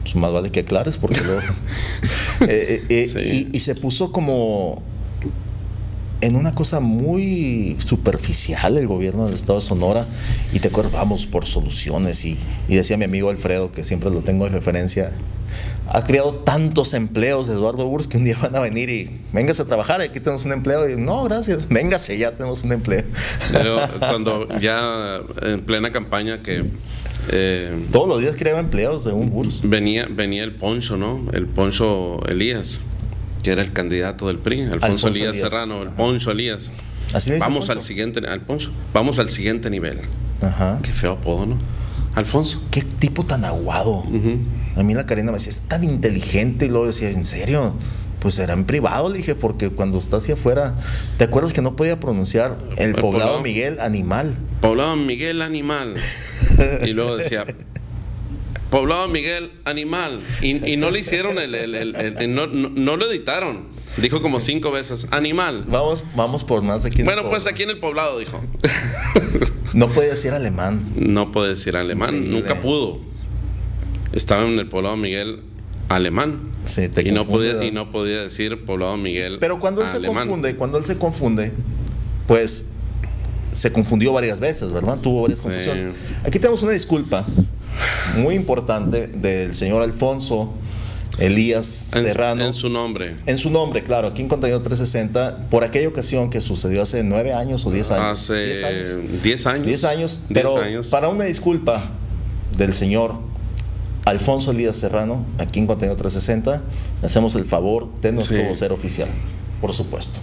[SPEAKER 4] pues más vale que aclares porque luego... eh, eh,
[SPEAKER 2] Sí.
[SPEAKER 4] y, y se puso como en una cosa muy superficial el gobierno del estado de Sonora, y te acuerdas, vamos por soluciones, y, y decía mi amigo Alfredo, que siempre lo tengo de referencia, ha creado tantos empleos Eduardo Burrs que un día van a venir y véngase a trabajar, aquí tenemos un empleo, y no, gracias, véngase, ya tenemos un empleo.
[SPEAKER 2] Pero cuando ya en plena campaña que eh,
[SPEAKER 4] Todos los días creaba empleos según Burrs.
[SPEAKER 2] venía, venía el Poncho, ¿no? El Poncho Elías, que era el candidato del P R I, Alfonso,
[SPEAKER 4] Alfonso
[SPEAKER 2] Elías,
[SPEAKER 4] Elías.
[SPEAKER 2] Serrano, el Poncho Elías.
[SPEAKER 4] Así le dice
[SPEAKER 2] Vamos
[SPEAKER 4] Poncho.
[SPEAKER 2] al siguiente, al Poncho, vamos al siguiente nivel.
[SPEAKER 4] Ajá.
[SPEAKER 2] Qué feo apodo, ¿no? Alfonso.
[SPEAKER 4] Qué tipo tan aguado.
[SPEAKER 2] Ujú.
[SPEAKER 4] A mí la Karina me decía, es tan inteligente, y luego decía, ¿en serio? Pues era en privado, le dije, porque cuando está hacia afuera, ¿te acuerdas que no podía pronunciar el,
[SPEAKER 2] El
[SPEAKER 4] poblado
[SPEAKER 2] poblado.
[SPEAKER 4] Miguel Animal?
[SPEAKER 2] Poblado Miguel Animal. Y luego decía, Poblado Miguel Animal. Y, y no le hicieron el, el- el- el- el- no, no, no lo editaron. Dijo como cinco veces, animal.
[SPEAKER 4] Vamos, vamos por más aquí. en
[SPEAKER 2] Bueno,
[SPEAKER 4] el
[SPEAKER 2] pues
[SPEAKER 4] poblado.
[SPEAKER 2] aquí en el poblado, dijo.
[SPEAKER 4] No podía decir alemán.
[SPEAKER 2] No puede decir alemán,
[SPEAKER 4] Increíble.
[SPEAKER 2] nunca pudo. Estaba en el Poblado Miguel alemán.
[SPEAKER 4] Sí, te
[SPEAKER 2] y, no
[SPEAKER 4] confunde,
[SPEAKER 2] podía, y
[SPEAKER 4] ¿no?
[SPEAKER 2] no podía decir Poblado Miguel
[SPEAKER 4] Pero cuando él
[SPEAKER 2] alemán.
[SPEAKER 4] se confunde, cuando él se confunde, pues se confundió varias veces, ¿verdad? Tuvo varias
[SPEAKER 2] Sí.
[SPEAKER 4] confusiones. Aquí tenemos una disculpa muy importante del señor Alfonso Elías
[SPEAKER 2] En,
[SPEAKER 4] Serrano.
[SPEAKER 2] en su nombre.
[SPEAKER 4] En su nombre, claro, aquí en Contenido trescientos sesenta, por aquella ocasión que sucedió hace nueve años o diez años.
[SPEAKER 2] Hace
[SPEAKER 4] diez años.
[SPEAKER 2] diez años.
[SPEAKER 4] Diez años,
[SPEAKER 2] Diez
[SPEAKER 4] pero
[SPEAKER 2] años.
[SPEAKER 4] para una disculpa del señor Alfonso Elías Serrano, aquí en Contenido trescientos sesenta, le hacemos el favor de nuestro
[SPEAKER 2] Sí.
[SPEAKER 4] vocero oficial, por supuesto.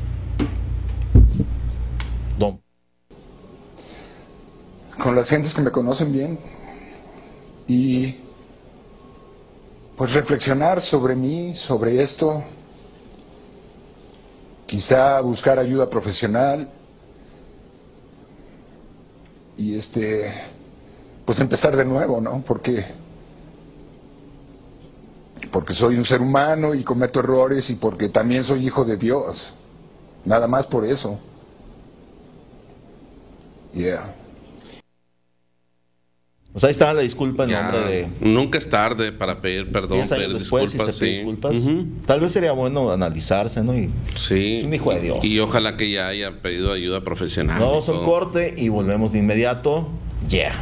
[SPEAKER 4] Don.
[SPEAKER 7] Con las gentes que me conocen bien y pues reflexionar sobre mí, sobre esto, quizá buscar ayuda profesional y este pues empezar de nuevo, ¿no? Porque porque soy un ser humano y cometo errores y porque también soy hijo de Dios. Nada más por eso. Yeah.
[SPEAKER 4] Pues ahí estaba la disculpa en
[SPEAKER 2] Ya,
[SPEAKER 4] nombre de
[SPEAKER 2] nunca es tarde para pedir perdón,
[SPEAKER 4] diez años
[SPEAKER 2] pedir
[SPEAKER 4] después,
[SPEAKER 2] disculpas.
[SPEAKER 4] si se pide
[SPEAKER 2] sí.
[SPEAKER 4] disculpas.
[SPEAKER 2] Ujú.
[SPEAKER 4] Tal vez sería bueno analizarse, ¿no? Y
[SPEAKER 2] Sí.
[SPEAKER 4] es un hijo de Dios.
[SPEAKER 2] Y ojalá que ya haya pedido ayuda profesional.
[SPEAKER 4] no,
[SPEAKER 2] y
[SPEAKER 4] son
[SPEAKER 2] todo.
[SPEAKER 4] corte y volvemos de inmediato. Yeah.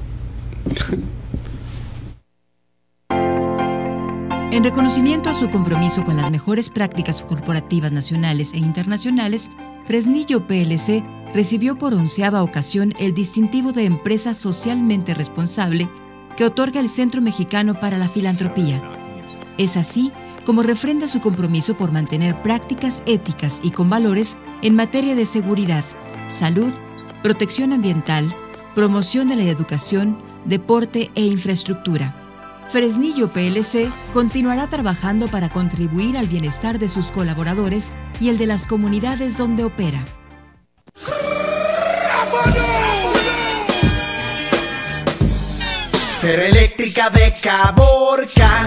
[SPEAKER 8] En reconocimiento a su compromiso con las mejores prácticas corporativas nacionales e internacionales, Fresnillo P L C recibió por onceava ocasión el distintivo de Empresa Socialmente Responsable que otorga el Centro Mexicano para la Filantropía. Es así como refrenda su compromiso por mantener prácticas éticas y con valores en materia de seguridad, salud, protección ambiental, promoción de la educación, deporte e infraestructura. Fresnillo P L C continuará trabajando para contribuir al bienestar de sus colaboradores y el de las comunidades donde opera.
[SPEAKER 9] Ferroeléctrica de Caborca.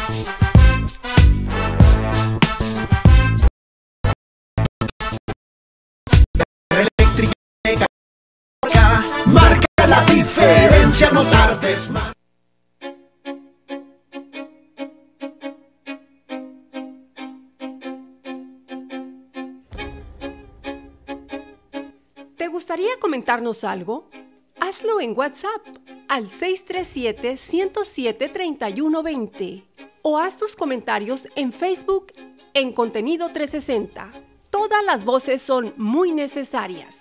[SPEAKER 9] Ferroeléctrica de Caborca. Marca la diferencia, no tardes más.
[SPEAKER 3] ¿Te gustaría comentarnos algo? Hazlo en WhatsApp al seis tres siete, uno cero siete, tres uno dos cero o haz tus comentarios en Facebook en Contenido trescientos sesenta. Todas las voces son muy necesarias.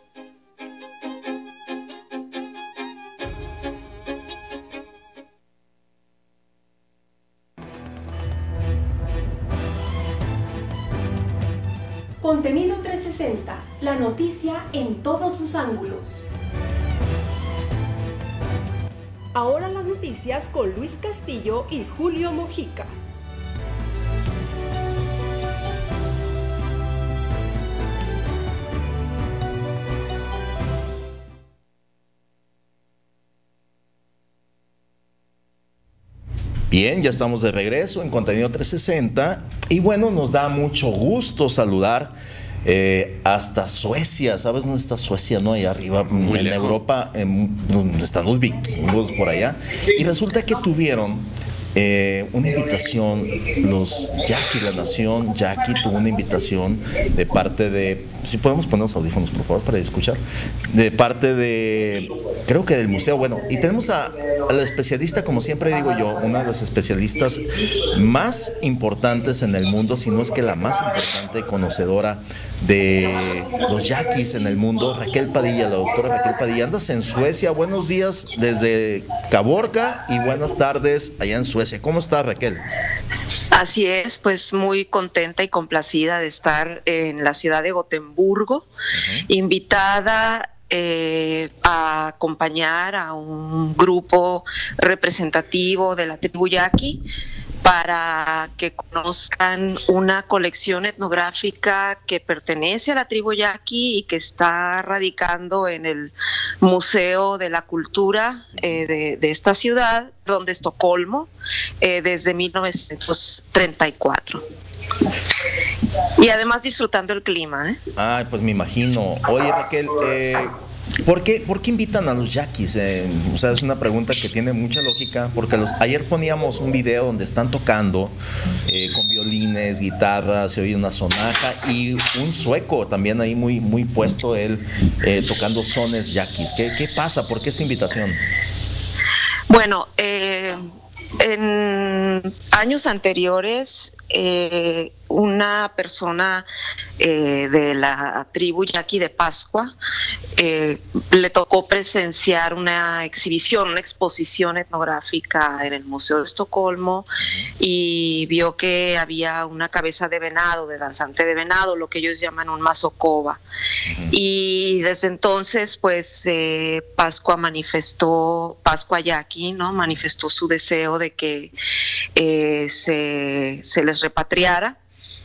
[SPEAKER 3] Contenido trescientos sesenta, la noticia en todos sus ángulos. Ahora las noticias con Luis Castillo y Julio Mojica.
[SPEAKER 4] Bien, ya estamos de regreso en Contenido trescientos sesenta y bueno, nos da mucho gusto saludar eh, hasta Suecia. ¿Sabes dónde está Suecia? No, allá arriba,
[SPEAKER 2] Muy
[SPEAKER 4] en
[SPEAKER 2] lejos.
[SPEAKER 4] Europa, en, donde están los vikingos por allá. Y resulta que tuvieron eh, una invitación, los Yaqui, la nación Yaqui tuvo una invitación de parte de, si podemos poner los audífonos por favor para escuchar, de parte de, creo que del museo, bueno, y tenemos a, a la especialista, como siempre digo yo, una de las especialistas más importantes en el mundo, si no es que la más importante conocedora de los yaquis en el mundo, Raquel Padilla, la doctora Raquel Padilla. Andas en Suecia, buenos días desde Caborca y buenas tardes allá en Suecia. ¿Cómo estás, Raquel?
[SPEAKER 10] Así es, pues muy contenta y complacida de estar en la ciudad de Gotemburgo, uh-huh. invitada Eh, a acompañar a un grupo representativo de la tribu Yaqui para que conozcan una colección etnográfica que pertenece a la tribu Yaqui y que está radicando en el Museo de la Cultura eh, de, de esta ciudad, donde Estocolmo, eh, desde mil novecientos treinta y cuatro. Y además disfrutando el clima, ¿eh?
[SPEAKER 4] Ay, pues me imagino. Oye, Raquel, eh, ¿por qué, ¿por qué invitan a los yaquis? Eh, o sea, es una pregunta que tiene mucha lógica, porque los, ayer poníamos un video donde están tocando eh, con violines, guitarras, se oye una sonaja y un sueco también ahí muy, muy puesto él eh, tocando sones yaquis. ¿Qué, ¿Qué pasa? ¿Por qué esta invitación?
[SPEAKER 10] Bueno, eh, en años anteriores eh, una persona eh, de la tribu Yaqui de Pascua eh, le tocó presenciar una exhibición, una exposición etnográfica en el Museo de Estocolmo y vio que había una cabeza de venado, de danzante de venado, lo que ellos llaman un masocoba. Y desde entonces, pues, eh, Pascua manifestó, Pascua Yaqui, ¿no? Manifestó su deseo de que eh, se, se les repatriara.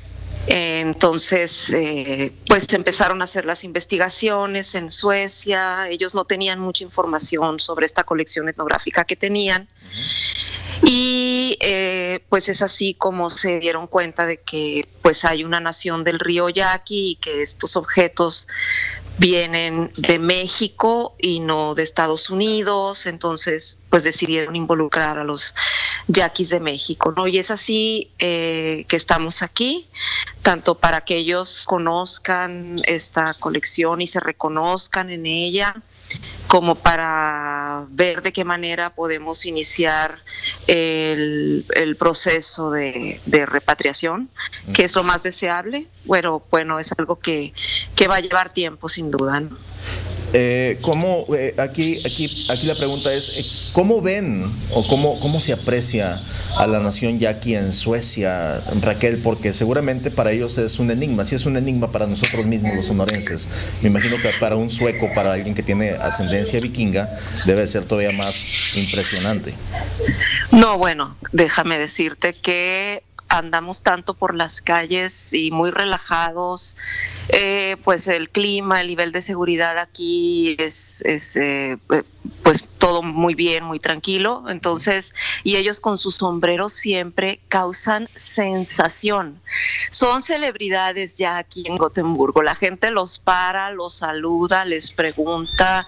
[SPEAKER 10] Entonces, eh, pues empezaron a hacer las investigaciones en Suecia. Ellos no tenían mucha información sobre esta colección etnográfica que tenían. Uh-huh. Y eh, pues es así como se dieron cuenta de que pues hay una nación del río Yaqui y que estos objetos vienen de México y no de Estados Unidos. Entonces pues decidieron involucrar a los yaquis de México, ¿no? Y es así eh, que estamos aquí, tanto para que ellos conozcan esta colección y se reconozcan en ella, como para ver de qué manera podemos iniciar el, el proceso de, de repatriación, que es lo más deseable. Bueno, bueno, es algo que, que va a llevar tiempo, sin duda, ¿no?
[SPEAKER 4] Eh, ¿cómo, eh, aquí, aquí, aquí la pregunta es, eh, ¿cómo ven o cómo, cómo se aprecia a la nación yaqui en Suecia, Raquel? Porque seguramente para ellos es un enigma, si es un enigma para nosotros mismos los sonorenses. Me imagino que para un sueco, para alguien que tiene ascendencia vikinga, debe ser todavía más impresionante.
[SPEAKER 10] No, bueno, déjame decirte que andamos tanto por las calles y muy relajados, eh, pues el clima, el nivel de seguridad aquí es, es eh, pues todo muy bien, muy tranquilo. Entonces, y ellos con sus sombreros siempre causan sensación. Son celebridades ya aquí en Gotemburgo. La gente los para, los saluda, les pregunta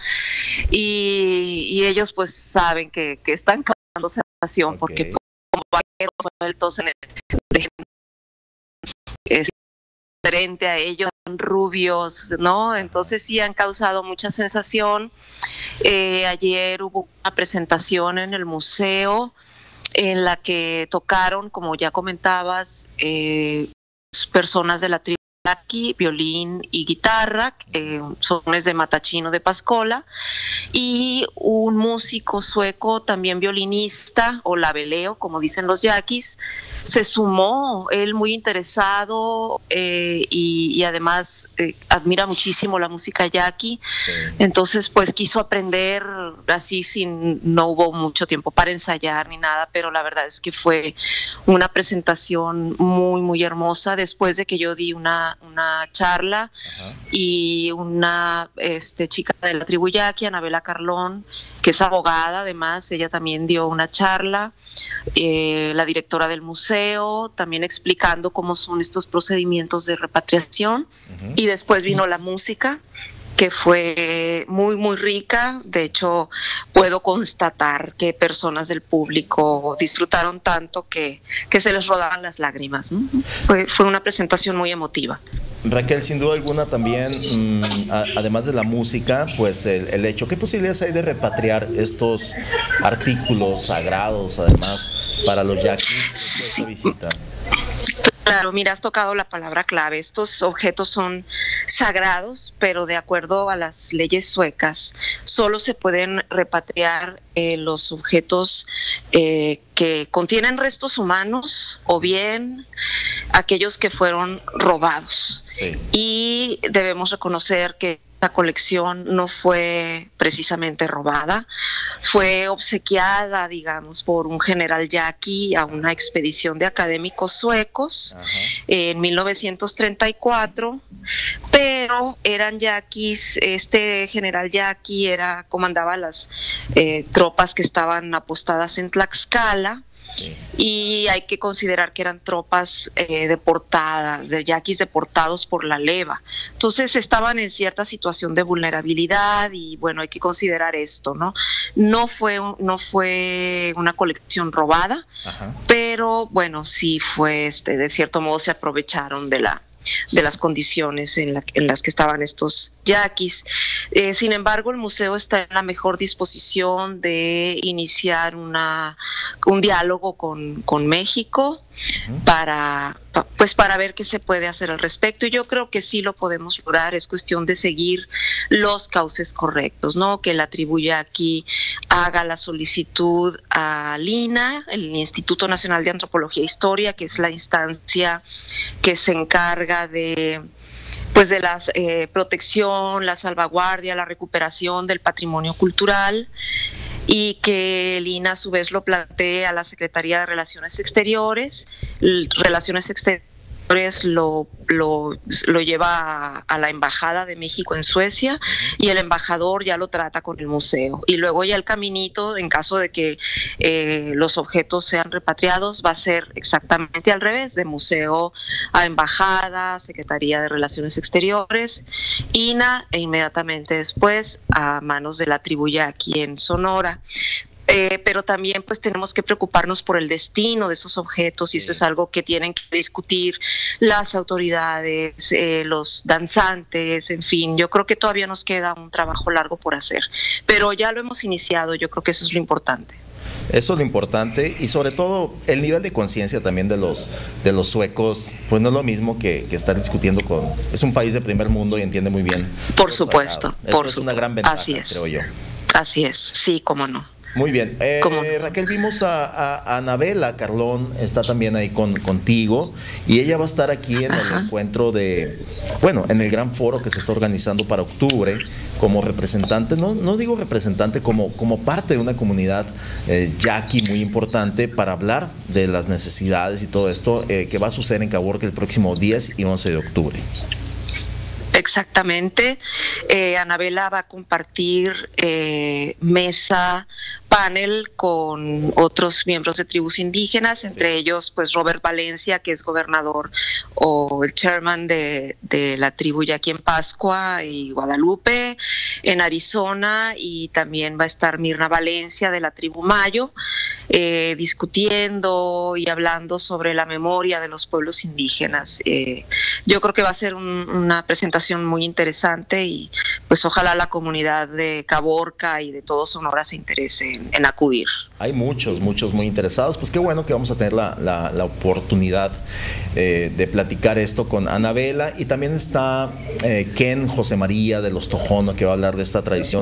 [SPEAKER 10] y, y ellos pues saben que, que están causando sensación, okay, porque como vaqueros sueltos en el es diferente a ellos, rubios, ¿no? Entonces sí han causado mucha sensación. Eh, ayer hubo una presentación en el museo en la que tocaron, como ya comentabas, eh, personas de la tribu Yaqui, violín y guitarra, eh, sones de Matachino de Pascola, y un músico sueco, también violinista, o labeleo, como dicen los yaquis, se sumó, él muy interesado eh, y, y además eh, admira muchísimo la música yaqui, sí. Entonces pues quiso aprender así, sin, no hubo mucho tiempo para ensayar ni nada, pero la verdad es que fue una presentación muy muy hermosa, después de que yo di una, una charla. Ajá. Y una este, chica de la tribu Yaqui, Anabela Carlón, que es abogada, además ella también dio una charla, eh, la directora del museo, también explicando cómo son estos procedimientos de repatriación. Uh-huh. Y después vino la música que fue muy, muy rica. De hecho, puedo constatar que personas del público disfrutaron tanto que, que se les rodaban las lágrimas, ¿no? Fue, fue una presentación muy emotiva.
[SPEAKER 4] Raquel, sin duda alguna también, mmm, a, además de la música, pues el, el hecho, ¿qué posibilidades hay de repatriar estos artículos sagrados, además, para los yaquis después de esta visita?
[SPEAKER 10] Claro, mira, has tocado la palabra clave. Estos objetos son sagrados, pero de acuerdo a las leyes suecas, solo se pueden repatriar eh, los objetos eh, que contienen restos humanos o bien aquellos que fueron robados. Sí. Y debemos reconocer que la colección no fue precisamente robada, fue obsequiada, digamos, por un general yaqui a una expedición de académicos suecos. Ajá. En mil novecientos treinta y cuatro, pero eran yaquis, este general yaqui era, comandaba las eh, tropas que estaban apostadas en Tlaxcala. Sí. Y hay que considerar que eran tropas eh, deportadas, de yaquis deportados por la leva. Entonces estaban en cierta situación de vulnerabilidad y bueno, hay que considerar esto, ¿no? No fue, no fue una colección robada, ajá, pero bueno, sí fue, este, de cierto modo se aprovecharon de la de las condiciones en, la, en las que estaban estos yaquis. Eh, sin embargo, el museo está en la mejor disposición de iniciar una, un diálogo con, con México para, pues para ver qué se puede hacer al respecto. Y yo creo que sí lo podemos lograr. Es cuestión de seguir los cauces correctos, ¿no? Que la tribu yaqui haga la solicitud al I N A, el Instituto Nacional de Antropología e Historia, que es la instancia que se encarga de pues de la eh, protección, la salvaguardia, la recuperación del patrimonio cultural, y que el I N A a su vez lo plantee a la Secretaría de Relaciones Exteriores. Relaciones Exteriores lo, lo, lo lleva a, a la Embajada de México en Suecia, uh-huh, y el embajador ya lo trata con el museo. Y luego ya el caminito, en caso de que eh, los objetos sean repatriados, va a ser exactamente al revés, de museo a embajada, Secretaría de Relaciones Exteriores, I N A, e inmediatamente después a manos de la tribu yaqui en Sonora. Eh, pero también pues tenemos que preocuparnos por el destino de esos objetos, y esto es algo que tienen que discutir las autoridades, eh, los danzantes, en fin. Yo creo que todavía nos queda un trabajo largo por hacer, pero ya lo hemos iniciado. Yo creo que eso es lo importante.
[SPEAKER 4] Eso es lo importante, y sobre todo el nivel de conciencia también de los de los suecos, pues no es lo mismo que, que estar discutiendo con... Es un país de primer mundo y entiende muy bien.
[SPEAKER 10] Por supuesto.
[SPEAKER 4] Eso
[SPEAKER 10] por
[SPEAKER 4] es
[SPEAKER 10] su...
[SPEAKER 4] una gran ventaja,
[SPEAKER 10] Así es.
[SPEAKER 4] creo yo.
[SPEAKER 10] Así es, sí, cómo no.
[SPEAKER 4] Muy bien. Eh, Raquel, vimos a, a, a Anabela Carlón, está también ahí con, contigo, y ella va a estar aquí en Ajá. el encuentro de, bueno, en el gran foro que se está organizando para octubre, como representante, no, no digo representante, como, como parte de una comunidad eh, yaqui muy importante, para hablar de las necesidades y todo esto eh, que va a suceder en Caborca el próximo diez y once de octubre.
[SPEAKER 10] Exactamente. Eh, Anabela va a compartir eh, mesa, panel con otros miembros de tribus indígenas, entre sí. ellos pues Robert Valencia, que es gobernador o el chairman de, de la tribu yaqui en Pascua y Guadalupe, en Arizona, y también va a estar Mirna Valencia de la tribu Mayo, eh, discutiendo y hablando sobre la memoria de los pueblos indígenas. Eh, yo creo que va a ser un, una presentación muy interesante, y pues ojalá la comunidad de Caborca y de todo Sonora se interese en, en acudir.
[SPEAKER 4] Hay muchos, muchos muy interesados. Pues qué bueno que vamos a tener la, la, la oportunidad eh, de platicar esto con Anabela, y también está eh, Ken José María de los Tojono, que va a hablar de esta tradición.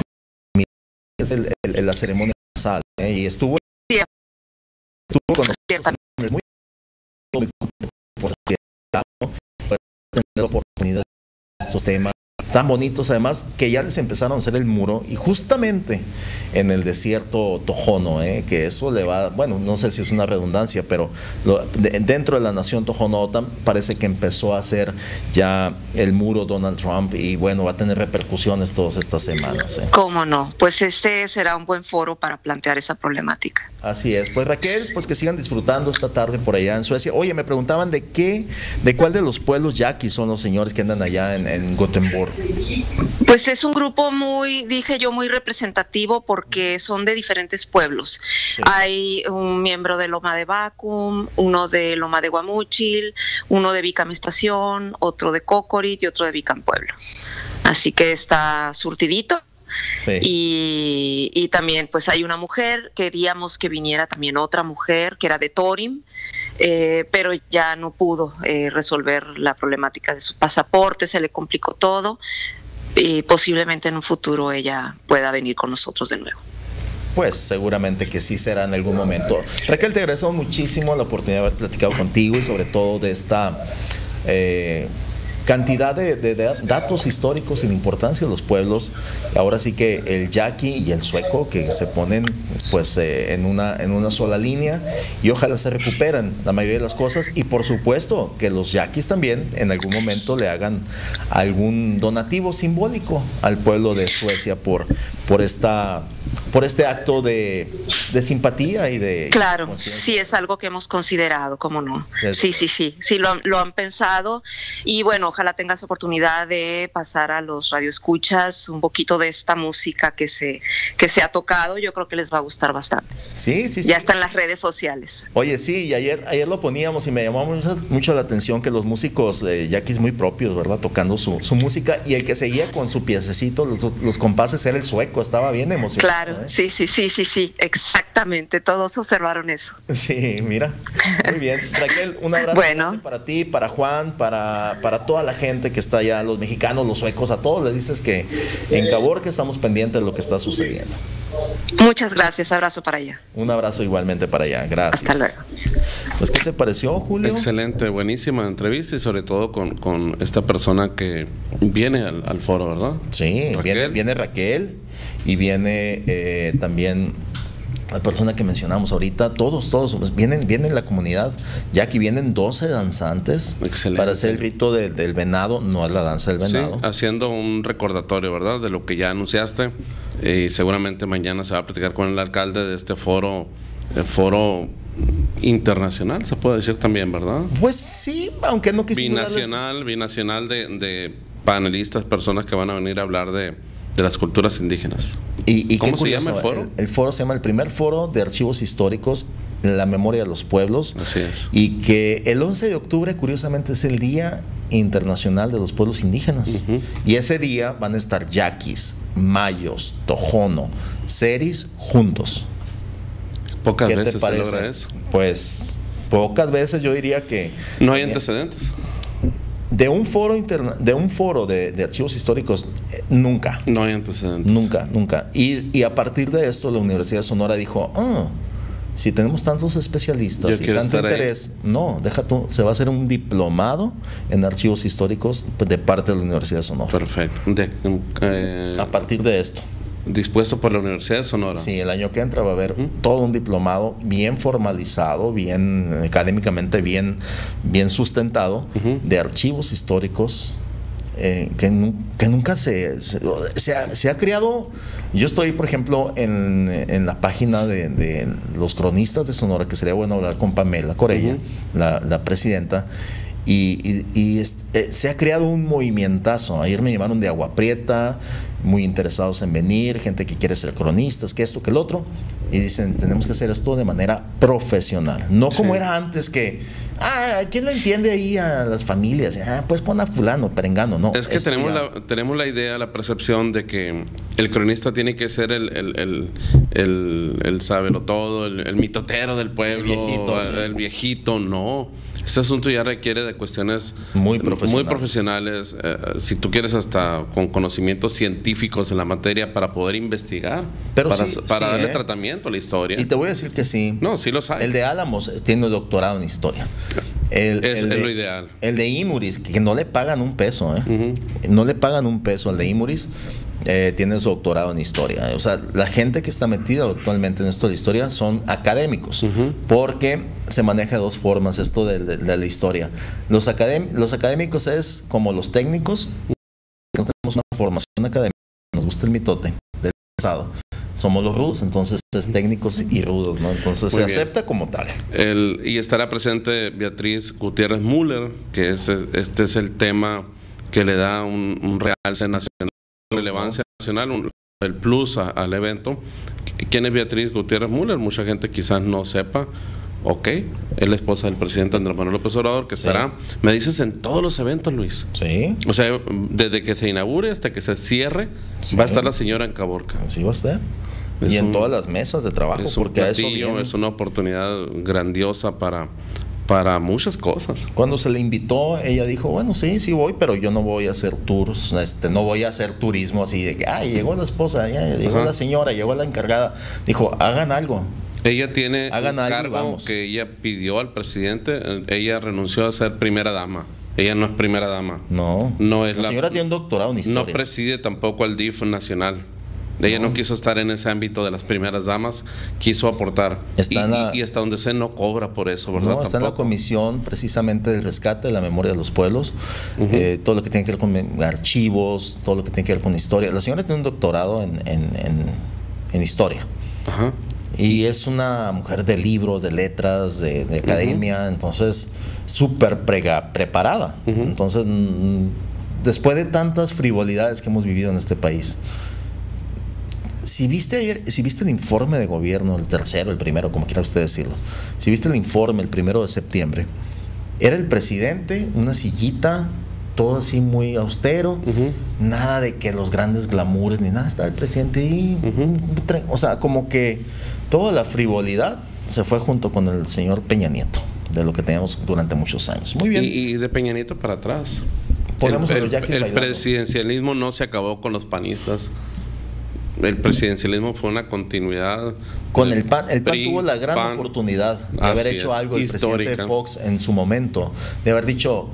[SPEAKER 4] Es el, el, la ceremonia sal, eh, y estuvo, sí. estuvo con nosotros. Es muy, muy importante tener la oportunidad de estos temas tan bonitos, además que ya les empezaron a hacer el muro, y justamente en el desierto Tojono, ¿eh? que eso le va, bueno, no sé si es una redundancia, pero lo, de, dentro de la nación Tojonota parece que empezó a hacer ya el muro Donald Trump, y bueno, va a tener repercusiones todas estas semanas. ¿eh?
[SPEAKER 10] ¿Cómo no? Pues este será un buen foro para plantear esa problemática.
[SPEAKER 4] Así es. Pues Raquel, pues que sigan disfrutando esta tarde por allá en Suecia. Oye, me preguntaban de qué, de cuál de los pueblos yaquis son los señores que andan allá en, en Gothenburg.
[SPEAKER 10] Pues es un grupo muy, dije yo, muy representativo porque son de diferentes pueblos. Sí. Hay un miembro de Loma de Bacum, uno de Loma de Guamúchil, uno de Vicam Estación, otro de Cocorit y otro de Vicam Pueblo. Así que está surtidito. Sí. Y, y también pues hay una mujer, queríamos que viniera también otra mujer que era de Torim, eh, pero ya no pudo eh, resolver la problemática de su pasaporte, se le complicó todo. Y posiblemente en un futuro ella pueda venir con nosotros de nuevo.
[SPEAKER 4] Pues seguramente que sí será en algún momento. Raquel, te agradezco muchísimo la oportunidad de haber platicado contigo y sobre todo de esta eh, cantidad de, de, de datos históricos y la importancia de los pueblos. Ahora sí que el yaqui y el sueco que se ponen pues eh, en, una, en una sola línea y ojalá se recuperen la mayoría de las cosas y por supuesto que los yaquis también en algún momento le hagan algún donativo simbólico al pueblo de Suecia por, por esta por este acto de, de simpatía y de...
[SPEAKER 10] Claro, sí es algo que hemos considerado, ¿cómo no? Sí, sí, sí, sí lo han, lo han pensado y bueno, ojalá tengas oportunidad de pasar a los radioescuchas un poquito de esta música que se, que se ha tocado, yo creo que les va a gustar bastante.
[SPEAKER 4] Sí, sí, sí.
[SPEAKER 10] Ya está en las redes sociales.
[SPEAKER 4] Oye, sí, y ayer, ayer lo poníamos y me llamó mucho, mucho la atención que los músicos eh, yaquis muy propios, ¿verdad? Tocando su, su música y el que seguía con su piececito, los, los compases era el sueco, estaba bien emocionado.
[SPEAKER 10] Claro, ¿eh? sí, sí, sí, sí, sí, exactamente, todos observaron eso.
[SPEAKER 4] Sí, mira, muy bien. Raquel, un abrazo
[SPEAKER 10] bueno.
[SPEAKER 4] para ti, para Juan, para, para toda la gente que está allá, los mexicanos, los suecos, a todos les dices que en Caborca estamos pendientes de lo que está sucediendo.
[SPEAKER 10] Muchas gracias, abrazo para allá.
[SPEAKER 4] Un abrazo igualmente para allá, gracias.
[SPEAKER 10] Hasta luego.
[SPEAKER 4] Pues, ¿qué te pareció, Julio?
[SPEAKER 2] Excelente, buenísima entrevista y sobre todo con, con esta persona que viene al, al foro, ¿verdad?
[SPEAKER 4] Sí, Raquel. Viene, viene Raquel y viene eh, también la persona que mencionamos ahorita, todos, todos, vienen, vienen la comunidad, ya que vienen doce danzantes. Excelente. Para hacer el rito de, del venado, no es la danza del venado.
[SPEAKER 2] Sí, haciendo un recordatorio, ¿verdad? De lo que ya anunciaste y seguramente mañana se va a platicar con el alcalde de este foro, el foro internacional, se puede decir también, ¿verdad?
[SPEAKER 4] Pues sí, aunque no quisimos
[SPEAKER 2] Binacional,
[SPEAKER 4] darles...
[SPEAKER 2] binacional de, de panelistas, personas que van a venir a hablar de de las culturas indígenas.
[SPEAKER 4] ¿Y, y
[SPEAKER 2] cómo
[SPEAKER 4] se
[SPEAKER 2] llama el foro?
[SPEAKER 4] El, el foro se llama el primer foro de archivos históricos, la memoria de los pueblos.
[SPEAKER 2] Así es.
[SPEAKER 4] Y que el once de octubre, curiosamente, es el Día Internacional de los Pueblos Indígenas. Uh-huh. Y ese día van a estar yaquis, mayos, tojono, seris juntos.
[SPEAKER 2] Pocas veces se logra eso.
[SPEAKER 4] Pues pocas veces yo diría que...
[SPEAKER 2] No hay antecedentes.
[SPEAKER 4] De un foro interna, de un foro de, de archivos históricos, eh, nunca.
[SPEAKER 2] No hay antecedentes.
[SPEAKER 4] Nunca, nunca. Y, y a partir de esto, la Universidad de Sonora dijo, ah, si tenemos tantos especialistas
[SPEAKER 2] Yo
[SPEAKER 4] y tanto interés, ahí. no, deja tú, se va a hacer un diplomado en archivos históricos de parte de la Universidad de Sonora.
[SPEAKER 2] Perfecto. De, eh,
[SPEAKER 4] a partir de esto.
[SPEAKER 2] Dispuesto por la Universidad de Sonora.
[SPEAKER 4] Sí, el año que entra va a haber uh-huh. todo un diplomado bien formalizado, bien académicamente bien, bien sustentado uh-huh. de archivos históricos eh, que, que nunca se, se, se, ha, se ha creado. Yo estoy, por ejemplo, en, en la página de, de los cronistas de Sonora, que sería bueno hablar con Pamela Corella, uh-huh. la, la presidenta. Y, y, y es, eh, se ha creado un movimientazo. Ayer me llamaron de Agua Prieta, muy interesados en venir, gente que quiere ser cronistas, que esto, que el otro, y dicen, tenemos que hacer esto de manera profesional, no como sí. era antes que, ah, ¿quién le entiende ahí a las familias? Ah, pues pon a fulano, perengano, no.
[SPEAKER 2] Es que tenemos la, tenemos la idea, la percepción de que el cronista tiene que ser el, el, el, el, el sábelo todo, el, el mitotero del pueblo, el viejito, sí. el viejito, no. Este asunto ya requiere de cuestiones
[SPEAKER 4] muy profesionales.
[SPEAKER 2] Muy profesionales eh, si tú quieres, hasta con conocimientos científicos en la materia para poder investigar,
[SPEAKER 4] Pero
[SPEAKER 2] para,
[SPEAKER 4] sí,
[SPEAKER 2] para
[SPEAKER 4] sí,
[SPEAKER 2] darle
[SPEAKER 4] ¿eh?
[SPEAKER 2] tratamiento a la historia.
[SPEAKER 4] Y te voy a decir que sí.
[SPEAKER 2] No, sí lo sabe.
[SPEAKER 4] El de Álamos tiene un doctorado en historia. El,
[SPEAKER 2] es,
[SPEAKER 4] el de,
[SPEAKER 2] es lo ideal.
[SPEAKER 4] El de Imuris, que no le pagan un peso, ¿eh? Uh-huh. No le pagan un peso al de Imuris. Eh, tiene su doctorado en historia. O sea, la gente que está metida actualmente en esto de la historia son académicos, uh-huh. porque se maneja de dos formas esto de, de, de la historia. Los, académ los académicos es como los técnicos, no tenemos una formación académica, nos gusta el mitote del pasado. Somos los rudos, entonces es técnicos y rudos, ¿no? Entonces Muy se bien. acepta como tal.
[SPEAKER 2] El, y estará presente Beatriz Gutiérrez Müller, que es, este es el tema que le da un, un realce nacional, relevancia nacional, un, el plus a, al evento. ¿Quién es Beatriz Gutiérrez Müller? Mucha gente quizás no sepa. Ok, es la esposa del presidente Andrés Manuel López Obrador, que estará, sí. me dices, en todos los eventos, Luis.
[SPEAKER 4] Sí.
[SPEAKER 2] O sea, desde que se inaugure hasta que se cierre, sí. va a estar la señora en Caborca.
[SPEAKER 4] Así va a estar. Es y en un, todas las mesas de trabajo.
[SPEAKER 2] Es
[SPEAKER 4] porque
[SPEAKER 2] un platillo,
[SPEAKER 4] a eso
[SPEAKER 2] es una oportunidad grandiosa para, para muchas cosas.
[SPEAKER 4] Cuando se le invitó, ella dijo, bueno, sí, sí voy, pero yo no voy a hacer tours, este, no voy a hacer turismo así de que, ay, llegó la esposa, ya, llegó Ajá. la señora, llegó la encargada. Dijo, hagan algo.
[SPEAKER 2] Ella tiene
[SPEAKER 4] Hagan
[SPEAKER 2] un cargo
[SPEAKER 4] algo,
[SPEAKER 2] que ella pidió al presidente. Ella renunció a ser primera dama. Ella no es primera dama.
[SPEAKER 4] No.
[SPEAKER 2] No es
[SPEAKER 4] la, la señora tiene un doctorado en historia.
[SPEAKER 2] No preside tampoco al D I F nacional. Ella no. no quiso estar en ese ámbito de las primeras damas. Quiso aportar.
[SPEAKER 4] Está
[SPEAKER 2] y,
[SPEAKER 4] en la,
[SPEAKER 2] y hasta donde se no cobra por eso, ¿verdad?
[SPEAKER 4] No, está tampoco. En la comisión precisamente del rescate de la memoria de los pueblos. Uh-huh. eh, todo lo que tiene que ver con archivos, todo lo que tiene que ver con historia. La señora tiene un doctorado en, en, en, en historia. Ajá. Y es una mujer de libros, de letras, de, de academia, uh-huh. entonces súper preparada. Uh-huh. Entonces, mm, después de tantas frivolidades que hemos vivido en este país, si viste ayer, si viste el informe de gobierno, el tercero, el primero, como quiera usted decirlo, si viste el informe el primero de septiembre, era el presidente, una sillita, todo así muy austero, uh-huh. nada de que los grandes glamures ni nada, estaba el presidente y uh-huh. o sea, como que toda la frivolidad se fue junto con el señor Peña Nieto, de lo que teníamos durante muchos años. Muy bien.
[SPEAKER 2] Y, y de Peña Nieto para atrás.
[SPEAKER 4] Podemos
[SPEAKER 2] el el, el presidencialismo no se acabó con los panistas. El presidencialismo fue una continuidad.
[SPEAKER 4] Con el PAN, el PAN P R I, tuvo la gran PAN, oportunidad de haber hecho es, algo el histórica. presidente Fox en su momento, de haber dicho,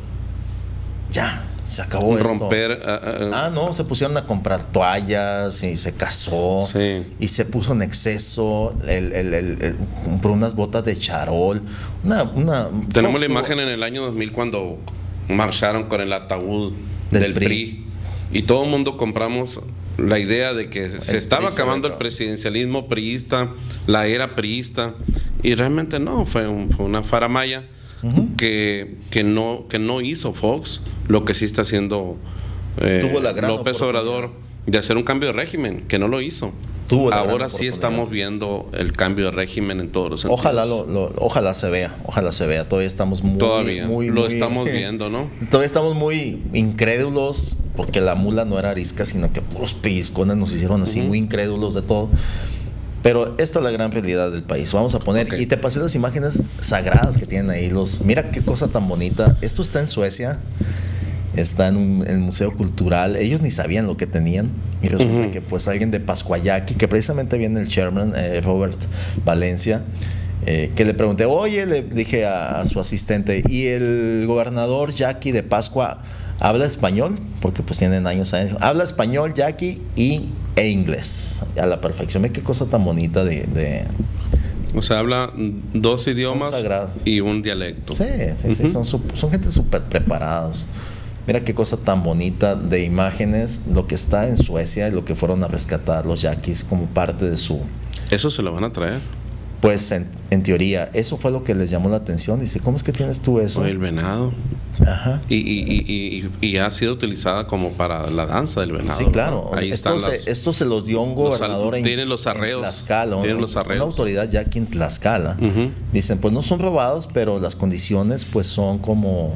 [SPEAKER 4] ya, se acabó
[SPEAKER 2] romper,
[SPEAKER 4] esto.
[SPEAKER 2] Uh, uh,
[SPEAKER 4] ah, no, se pusieron a comprar toallas y se casó
[SPEAKER 2] sí.
[SPEAKER 4] y se puso en exceso, el, el, el, el, compró unas botas de charol. Una, una,
[SPEAKER 2] Tenemos Fox la imagen tuvo... en el año dos mil cuando marcharon con el ataúd del, del P R I. P R I y todo el mundo compramos la idea de que se el estaba acabando el presidencialismo priista, la era priista, y realmente no, fue, un, fue una faramaya. Uh-huh. que, que, no, que no hizo Fox lo que sí está haciendo eh,
[SPEAKER 4] Tuvo la gran
[SPEAKER 2] López Obrador de hacer un cambio de régimen, que no lo hizo.
[SPEAKER 4] Tuvo la
[SPEAKER 2] Ahora sí estamos viendo el cambio de régimen en todos los sentidos.
[SPEAKER 4] Ojalá lo, lo, ojalá se vea, ojalá se vea. Todavía estamos muy,
[SPEAKER 2] todavía
[SPEAKER 4] muy,
[SPEAKER 2] lo
[SPEAKER 4] muy,
[SPEAKER 2] estamos viendo, ¿no?
[SPEAKER 4] Todavía estamos muy incrédulos porque la mula no era arisca, sino que puros pellizcones nos hicieron así, uh-huh. muy incrédulos de todo. Pero esta es la gran realidad del país. Vamos a poner, okay. y te pasé las imágenes sagradas que tienen ahí. Los, mira qué cosa tan bonita. Esto está en Suecia, está en, un, en el Museo Cultural. Ellos ni sabían lo que tenían. Y resulta uh-huh. que pues alguien de Pascuayaqui, que precisamente viene el chairman, eh, Robert Valencia, eh, que le pregunté, oye, le dije a, a su asistente, ¿y el gobernador Yaqui de Pascua habla español? Porque pues tienen años ahí. Habla español, Yaqui, y e inglés a la perfección. Qué cosa tan bonita de, de...
[SPEAKER 2] O sea, habla dos idiomas y un dialecto.
[SPEAKER 4] Sí, sí, uh-huh. sí, son, son gente súper preparados. Mira qué cosa tan bonita de imágenes, lo que está en Suecia y lo que fueron a rescatar los yaquis como parte de su...
[SPEAKER 2] ¿Eso se lo van a traer?
[SPEAKER 4] Pues en, en teoría, eso fue lo que les llamó la atención. Dice, ¿cómo es que tienes tú eso?
[SPEAKER 2] O el venado.
[SPEAKER 4] Ajá.
[SPEAKER 2] Y, y, y, y, y ha sido utilizada como para la danza del venado.
[SPEAKER 4] Sí, claro.
[SPEAKER 2] ¿No? Ahí
[SPEAKER 4] esto,
[SPEAKER 2] están
[SPEAKER 4] se,
[SPEAKER 2] las,
[SPEAKER 4] esto se los dio un gobernador
[SPEAKER 2] los, tienen los arreos,
[SPEAKER 4] en Tlaxcala.
[SPEAKER 2] Tienen
[SPEAKER 4] una,
[SPEAKER 2] los arreos.
[SPEAKER 4] Una autoridad ya aquí en Tlaxcala. Uh-huh. Dicen, pues no son robados, pero las condiciones pues son como,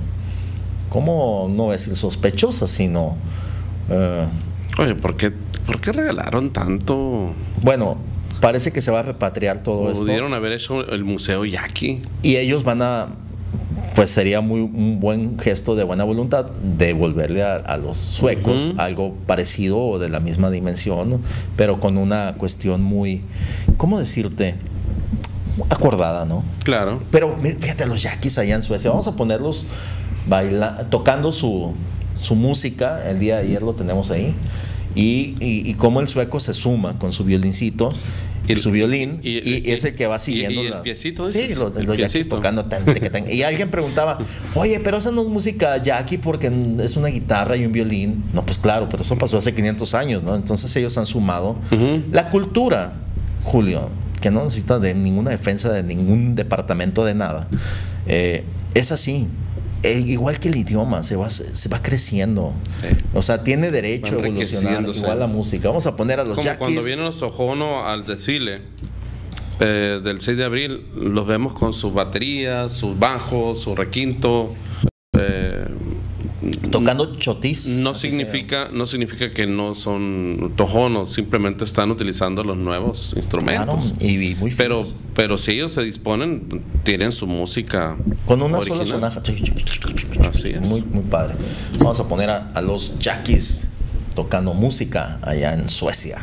[SPEAKER 4] como no voy a decir sospechosas, sino...
[SPEAKER 2] Uh, Oye, ¿por qué, ¿por qué regalaron tanto?
[SPEAKER 4] Bueno... Parece que se va a repatriar todo
[SPEAKER 2] Pudieron
[SPEAKER 4] esto.
[SPEAKER 2] Pudieron haber hecho el Museo Yaqui.
[SPEAKER 4] Y ellos van a, pues sería muy un buen gesto de buena voluntad devolverle a, a los suecos uh-huh. algo parecido o de la misma dimensión, ¿no? Pero con una cuestión muy, ¿cómo decirte? Acordada, ¿no?
[SPEAKER 2] Claro.
[SPEAKER 4] Pero fíjate, los yaquis allá en Suecia, vamos a ponerlos baila, tocando su, su música. El día de ayer lo tenemos ahí. Y, y, y cómo el sueco se suma con su violincito y el, su violín y, y, y es el que va siguiendo.
[SPEAKER 2] Y, y
[SPEAKER 4] la,
[SPEAKER 2] el piecito.
[SPEAKER 4] Sí, los, los yaquis tocando. Tan, tan, tan, y alguien preguntaba, oye, pero esa no es música yaqui porque es una guitarra y un violín. No, pues claro, pero eso pasó hace quinientos años, ¿no? Entonces ellos han sumado uh-huh. la cultura, Julio, que no necesita de ninguna defensa de ningún departamento de nada. Eh, es así. eh, igual que el idioma, se va, se va creciendo. Sí. O sea, tiene derecho a evolucionar igual la música. Vamos a poner a los
[SPEAKER 2] Como
[SPEAKER 4] yaquis.
[SPEAKER 2] Cuando vienen los Tojono al desfile eh, del seis de abril, los vemos con sus baterías, sus bajos, su requinto. Eh,
[SPEAKER 4] Tocando chotis.
[SPEAKER 2] No significa, no significa que no son tojonos, simplemente están utilizando los nuevos instrumentos.
[SPEAKER 4] Claro, y, y muy
[SPEAKER 2] pero, pero si ellos se disponen, tienen su música
[SPEAKER 4] con una
[SPEAKER 2] original.
[SPEAKER 4] sola sonaja.
[SPEAKER 2] Así es.
[SPEAKER 4] Muy, muy padre. Vamos a poner a, a los yaquis tocando música allá en Suecia.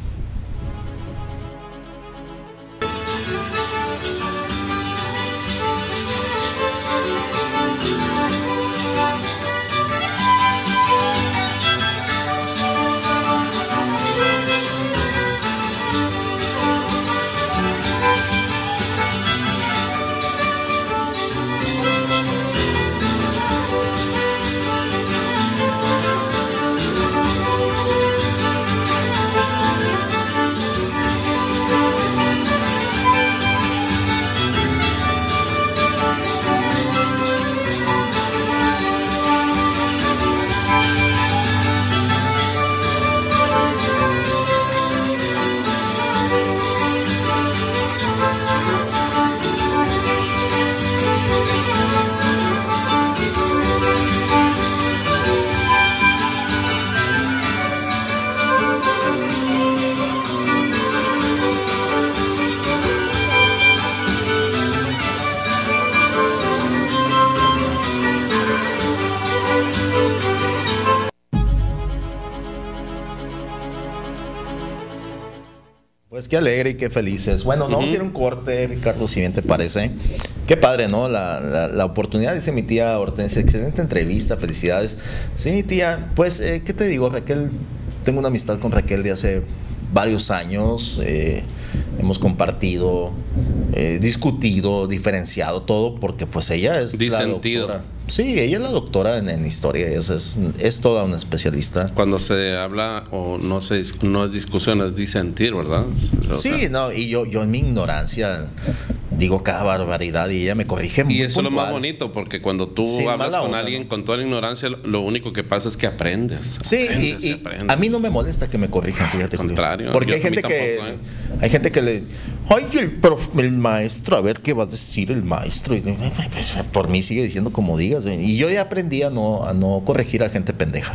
[SPEAKER 4] Pues qué alegre y qué felices. Bueno, nos uh-huh. vamos a ir a un corte, Ricardo, si bien te parece. Qué padre, ¿no? La, la, la oportunidad, dice mi tía Hortensia. Excelente entrevista, felicidades. Sí, tía, pues, eh, ¿qué te digo? Raquel, tengo una amistad con Raquel de hace varios años. Eh, hemos compartido, eh, discutido, diferenciado todo, porque pues ella es
[SPEAKER 2] Disentido.
[SPEAKER 4] la doctora. Sí, ella es la doctora en, en historia, es, es, es toda una especialista.
[SPEAKER 2] Cuando se habla o no se no es discusión, es disentir, ¿verdad? O
[SPEAKER 4] sí, sea, no, y yo, yo en mi ignorancia digo cada barbaridad y ella me corrige muy
[SPEAKER 2] Y eso
[SPEAKER 4] puntual.
[SPEAKER 2] Es lo más bonito, porque cuando tú Sin hablas con onda, alguien ¿no? con toda la ignorancia, lo único que pasa es que aprendes.
[SPEAKER 4] Sí,
[SPEAKER 2] aprendes
[SPEAKER 4] y, y,
[SPEAKER 2] y aprendes.
[SPEAKER 4] a mí no me molesta que me corrijan, fíjate,
[SPEAKER 2] Al contrario,
[SPEAKER 4] porque
[SPEAKER 2] yo,
[SPEAKER 4] hay gente que
[SPEAKER 2] tampoco, ¿eh?
[SPEAKER 4] hay gente que le ay, el, prof, el maestro, a ver qué va a decir el maestro. Y, pues, por mí sigue diciendo como digas. Y yo ya aprendí a no, a no corregir a gente pendeja.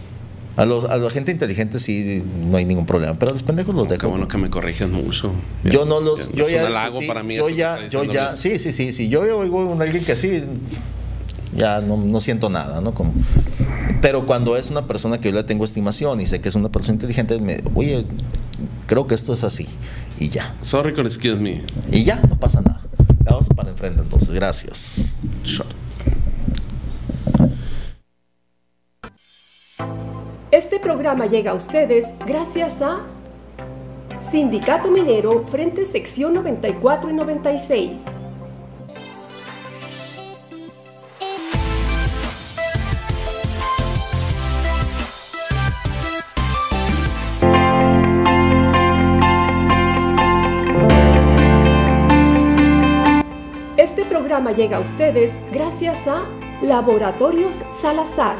[SPEAKER 4] A, los, a la gente inteligente sí no hay ningún problema, pero a los pendejos los
[SPEAKER 2] oh,
[SPEAKER 4] dejo.
[SPEAKER 2] Qué bueno que me corrigen mucho.
[SPEAKER 4] Yo no los. Yo
[SPEAKER 2] es
[SPEAKER 4] ya
[SPEAKER 2] un halago para mí.
[SPEAKER 4] Yo ya, yo ya. Sí, sí, sí, sí. Yo oigo a alguien que así ya no, no siento nada, ¿no? Como, pero cuando es una persona que yo le tengo estimación y sé que es una persona inteligente, me, oye, creo que esto es así y ya.
[SPEAKER 2] Sorry con excuse me.
[SPEAKER 4] Y ya, no pasa nada. Vamos para enfrente entonces. Gracias.
[SPEAKER 2] Sure.
[SPEAKER 3] Este programa llega a ustedes gracias a Sindicato Minero Frente Sección noventa y cuatro y noventa y seis. Este programa llega a ustedes gracias a Laboratorios Salazar.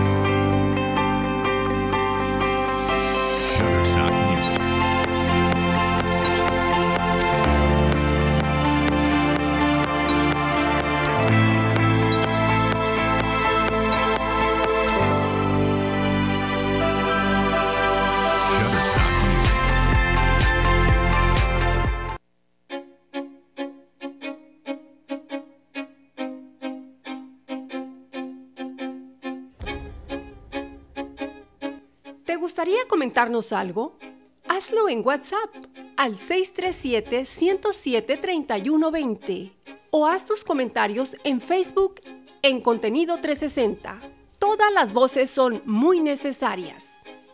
[SPEAKER 3] ¿Te gustaría comentarnos algo? Hazlo en WhatsApp al seis tres siete, uno cero siete, tres uno dos cero o haz tus comentarios en Facebook en Contenido trescientos sesenta. Todas las voces son muy necesarias.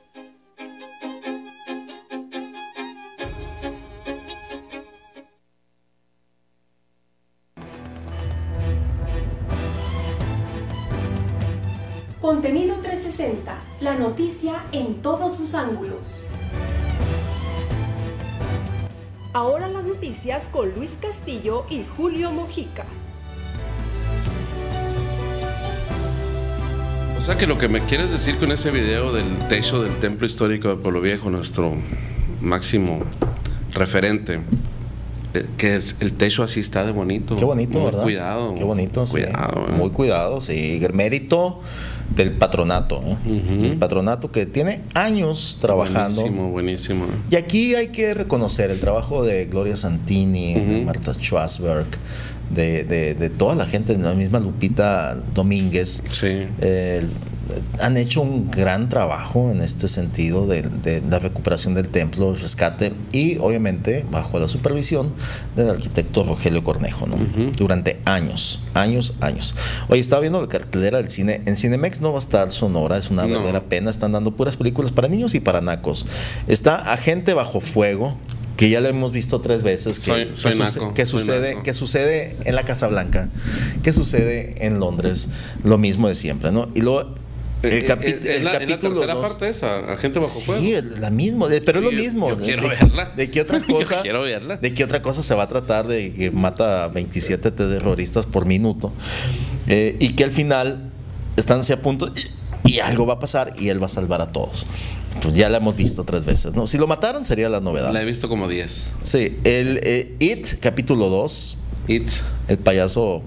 [SPEAKER 3] Contenido trescientos sesenta, la noticia en todos sus ángulos. Ahora las noticias con Luis Castillo y Julio Mojica.
[SPEAKER 2] sea que lo que me quieres decir con ese video del techo del templo histórico de Pueblo Viejo, nuestro máximo referente, que es el techo así está de bonito.
[SPEAKER 4] Qué bonito,
[SPEAKER 2] muy
[SPEAKER 4] ¿verdad?
[SPEAKER 2] Cuidado.
[SPEAKER 4] Qué bonito,
[SPEAKER 2] cuidado,
[SPEAKER 4] sí.
[SPEAKER 2] ¿eh?
[SPEAKER 4] Muy cuidado, sí. El mérito del patronato, ¿eh? Uh-huh. El patronato que tiene años trabajando.
[SPEAKER 2] Buenísimo, buenísimo.
[SPEAKER 4] Y aquí hay que reconocer el trabajo de Gloria Santini, uh-huh. de Marta Schwarzberg, de, de, de toda la gente, la misma Lupita Domínguez.
[SPEAKER 2] Sí.
[SPEAKER 4] Eh, han hecho un gran trabajo en este sentido de, de la recuperación del templo, el rescate, y obviamente bajo la supervisión del arquitecto Rogelio Cornejo, ¿no? Uh-huh. Durante años, años, años. Oye, estaba viendo la cartelera del cine. En Cinemex no va a estar Sonora, es una no. verdadera pena. Están dando puras películas para niños y para nacos. Está Agente Bajo Fuego, que ya lo hemos visto tres veces, que,
[SPEAKER 2] soy, soy
[SPEAKER 4] que,
[SPEAKER 2] naco,
[SPEAKER 4] suce, que,
[SPEAKER 2] soy
[SPEAKER 4] sucede,
[SPEAKER 2] naco.
[SPEAKER 4] que sucede en la Casa Blanca, que sucede en Londres, lo mismo de siempre, ¿no? Y luego el, capi
[SPEAKER 2] ¿Es, es
[SPEAKER 4] el
[SPEAKER 2] la,
[SPEAKER 4] capítulo
[SPEAKER 2] ¿Es la tercera
[SPEAKER 4] dos,
[SPEAKER 2] parte esa? ¿Agente Bajo Fuego?
[SPEAKER 4] Sí, es la misma, pero es lo
[SPEAKER 2] yo,
[SPEAKER 4] mismo.
[SPEAKER 2] Yo quiero
[SPEAKER 4] de,
[SPEAKER 2] verla.
[SPEAKER 4] ¿De qué otra cosa?
[SPEAKER 2] Yo quiero verla.
[SPEAKER 4] ¿De qué otra cosa se va a tratar? De que mata a veintisiete terroristas por minuto, eh, y que al final están así a punto y, y algo va a pasar y él va a salvar a todos. Pues ya la hemos visto tres veces, ¿no? Si lo mataron sería la novedad.
[SPEAKER 2] La he visto como diez.
[SPEAKER 4] Sí, el eh, It, capítulo dos.
[SPEAKER 2] It.
[SPEAKER 4] El payaso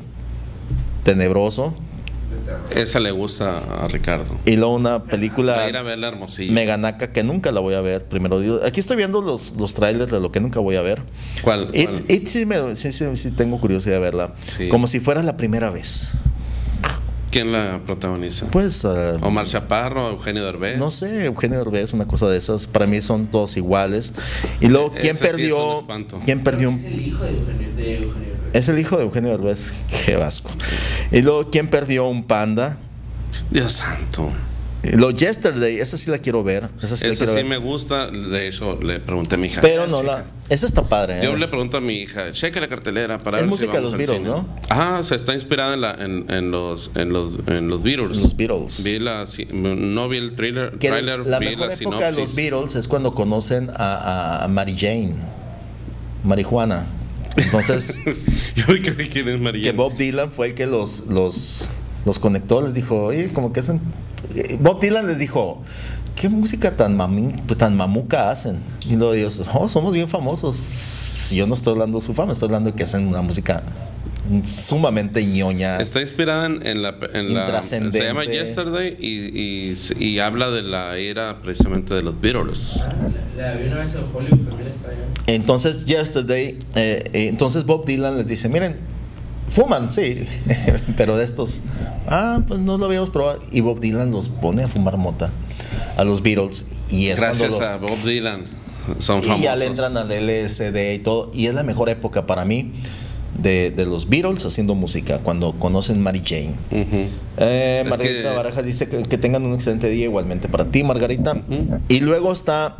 [SPEAKER 4] tenebroso.
[SPEAKER 2] Esa le gusta a Ricardo.
[SPEAKER 4] Y luego una película
[SPEAKER 2] Va a ir a ver la Hermosillo.
[SPEAKER 4] Meganaca que nunca la voy a ver. Primero digo, aquí estoy viendo los, los trailers de lo que nunca voy a ver.
[SPEAKER 2] ¿Cuál?
[SPEAKER 4] It,
[SPEAKER 2] ¿Cuál?
[SPEAKER 4] It sí, me, sí, sí, sí tengo curiosidad de verla.
[SPEAKER 2] Sí.
[SPEAKER 4] Como si fuera la primera vez.
[SPEAKER 2] ¿Quién la protagoniza?
[SPEAKER 4] Pues uh,
[SPEAKER 2] Omar Chaparro, Eugenio Derbez.
[SPEAKER 4] No sé, Eugenio Derbez, una cosa de esas. Para mí son todos iguales. Y luego, ¿quién
[SPEAKER 2] Ese sí
[SPEAKER 4] perdió?
[SPEAKER 2] es un espanto.
[SPEAKER 4] ¿Quién perdió?
[SPEAKER 11] Es el hijo de Eugenio, de Eugenio Derbez.
[SPEAKER 4] Es el hijo de Eugenio Derbez. Qué asco. Y luego, ¿quién perdió un panda?
[SPEAKER 2] Dios santo.
[SPEAKER 4] Lo Yesterday, esa sí la quiero ver. Esa sí,
[SPEAKER 2] Esa
[SPEAKER 4] la quiero
[SPEAKER 2] sí
[SPEAKER 4] ver.
[SPEAKER 2] me gusta. De hecho, le pregunté a mi hija.
[SPEAKER 4] Pero no la. Esa está padre. ¿eh?
[SPEAKER 2] Yo le pregunto a mi hija, cheque la cartelera para
[SPEAKER 4] es
[SPEAKER 2] ver
[SPEAKER 4] música
[SPEAKER 2] si
[SPEAKER 4] de los
[SPEAKER 2] vamos al
[SPEAKER 4] Beatles,
[SPEAKER 2] cine.
[SPEAKER 4] ¿no?
[SPEAKER 2] Ajá, se está inspirada en, la, en, en los en los en los Beatles.
[SPEAKER 4] Los Beatles.
[SPEAKER 2] Vi la, no vi el trailer,
[SPEAKER 4] Que
[SPEAKER 2] trailer
[SPEAKER 4] la
[SPEAKER 2] vi
[SPEAKER 4] mejor
[SPEAKER 2] la
[SPEAKER 4] época de los
[SPEAKER 2] sinopsis.
[SPEAKER 4] Beatles es cuando conocen a, a Mary Jane, marihuana. Entonces,
[SPEAKER 2] yo vi que quién es María.
[SPEAKER 4] Que Bob Dylan fue el que los los los conectó, les dijo, oye, como que hacen. Bob Dylan les dijo, ¿qué música tan, mami, tan mamuca hacen? Y luego ellos, oh, somos bien famosos. Yo no estoy hablando de su fama, estoy hablando de que hacen una música sumamente ñoña.
[SPEAKER 2] Está inspirada en, en la, en la se llama Yesterday y, y, y habla de la era precisamente de los Beatles.
[SPEAKER 11] Ah, la, la vi una vez en Hollywood, también está allá.
[SPEAKER 4] Entonces, Yesterday, eh, eh, entonces Bob Dylan les dice, miren, fuman, sí, pero de estos, ah, pues no lo habíamos probado. Y Bob Dylan los pone a fumar mota a los Beatles. Y es
[SPEAKER 2] Gracias
[SPEAKER 4] los,
[SPEAKER 2] a Bob Dylan son
[SPEAKER 4] y
[SPEAKER 2] famosos.
[SPEAKER 4] Y ya le entran al L S D y todo. Y es la mejor época para mí de, de los Beatles haciendo música, cuando conocen Mary Jane.
[SPEAKER 2] Uh-huh.
[SPEAKER 4] eh, Margarita
[SPEAKER 2] que...
[SPEAKER 4] Barajas dice que, que tengan un excelente día, igualmente para ti, Margarita. Uh-huh. Y luego está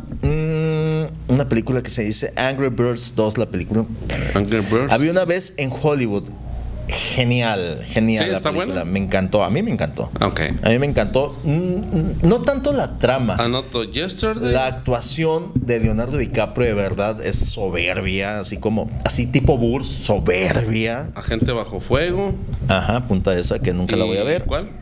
[SPEAKER 4] mmm, una película que se dice Angry Birds dos, la película.
[SPEAKER 2] Angry Birds.
[SPEAKER 4] Había una vez en Hollywood. Genial, genial.
[SPEAKER 2] Sí,
[SPEAKER 4] la
[SPEAKER 2] está
[SPEAKER 4] película.
[SPEAKER 2] buena.
[SPEAKER 4] Me encantó, a mí me encantó.
[SPEAKER 2] Okay.
[SPEAKER 4] A mí me encantó. No tanto la trama.
[SPEAKER 2] Anoto Yesterday.
[SPEAKER 4] La actuación de Leonardo DiCaprio de verdad es soberbia, así como, así tipo Burs, soberbia.
[SPEAKER 2] Agente Bajo Fuego.
[SPEAKER 4] Ajá, punta esa que nunca la voy a ver.
[SPEAKER 2] ¿Cuál?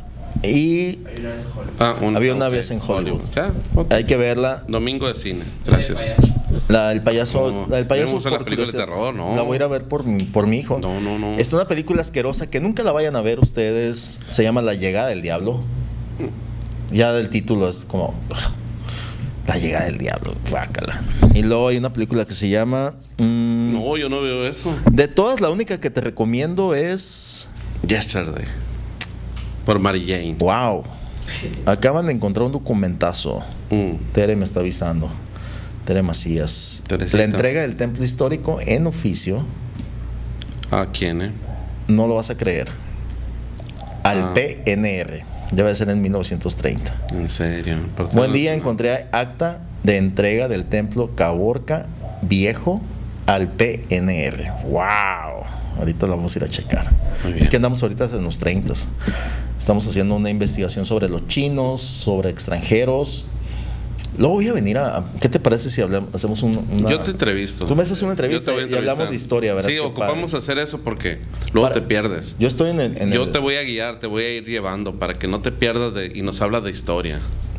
[SPEAKER 4] Y
[SPEAKER 2] ah, un,
[SPEAKER 4] había una
[SPEAKER 2] okay.
[SPEAKER 4] vez en Hollywood.
[SPEAKER 2] ¿Ya? Okay.
[SPEAKER 4] Hay que verla.
[SPEAKER 2] Domingo de cine. Gracias.
[SPEAKER 4] La, el payaso, la, el payaso
[SPEAKER 2] por
[SPEAKER 4] la
[SPEAKER 2] película de terror, no.
[SPEAKER 4] La voy a ir a ver por mi, por mi hijo.
[SPEAKER 2] No, no, no.
[SPEAKER 4] Es una película asquerosa que nunca la vayan a ver ustedes. Se llama La Llegada del Diablo. Ya del título es como La Llegada del Diablo. Guácala. Y luego hay una película que se llama mmm,
[SPEAKER 2] No, yo no veo eso.
[SPEAKER 4] De todas, la única que te recomiendo es
[SPEAKER 2] Yesterday. Por Mary Jane.
[SPEAKER 4] Wow. Acaban de encontrar un documentazo.
[SPEAKER 2] Mm.
[SPEAKER 4] Tere me está avisando. Tere Macías.
[SPEAKER 2] Teresita.
[SPEAKER 4] La entrega del templo histórico en oficio.
[SPEAKER 2] ¿A quién, eh?
[SPEAKER 4] No lo vas a creer. Al
[SPEAKER 2] ah.
[SPEAKER 4] P N R. Debe ser en mil novecientos treinta.
[SPEAKER 2] En serio.
[SPEAKER 4] Buen día, encontré acta de entrega del templo Caborca Viejo al P N R. ¡Wow! Ahorita la vamos a ir a checar. Es que andamos ahorita en los treinta. Estamos haciendo una investigación sobre los chinos, sobre extranjeros. Luego voy a venir a... ¿Qué te parece si hablamos, hacemos un, una...
[SPEAKER 2] Yo te entrevisto.
[SPEAKER 4] Tú me haces una entrevista
[SPEAKER 2] Yo te voy a
[SPEAKER 4] y hablamos de historia, ¿verdad?
[SPEAKER 2] Sí, ocupamos hacer eso porque luego
[SPEAKER 4] Para-
[SPEAKER 2] te pierdes.
[SPEAKER 4] Yo estoy en el... en
[SPEAKER 2] Yo
[SPEAKER 4] el-
[SPEAKER 2] te voy a guiar, te voy a ir llevando para que no te pierdas de, y nos hablas de historia.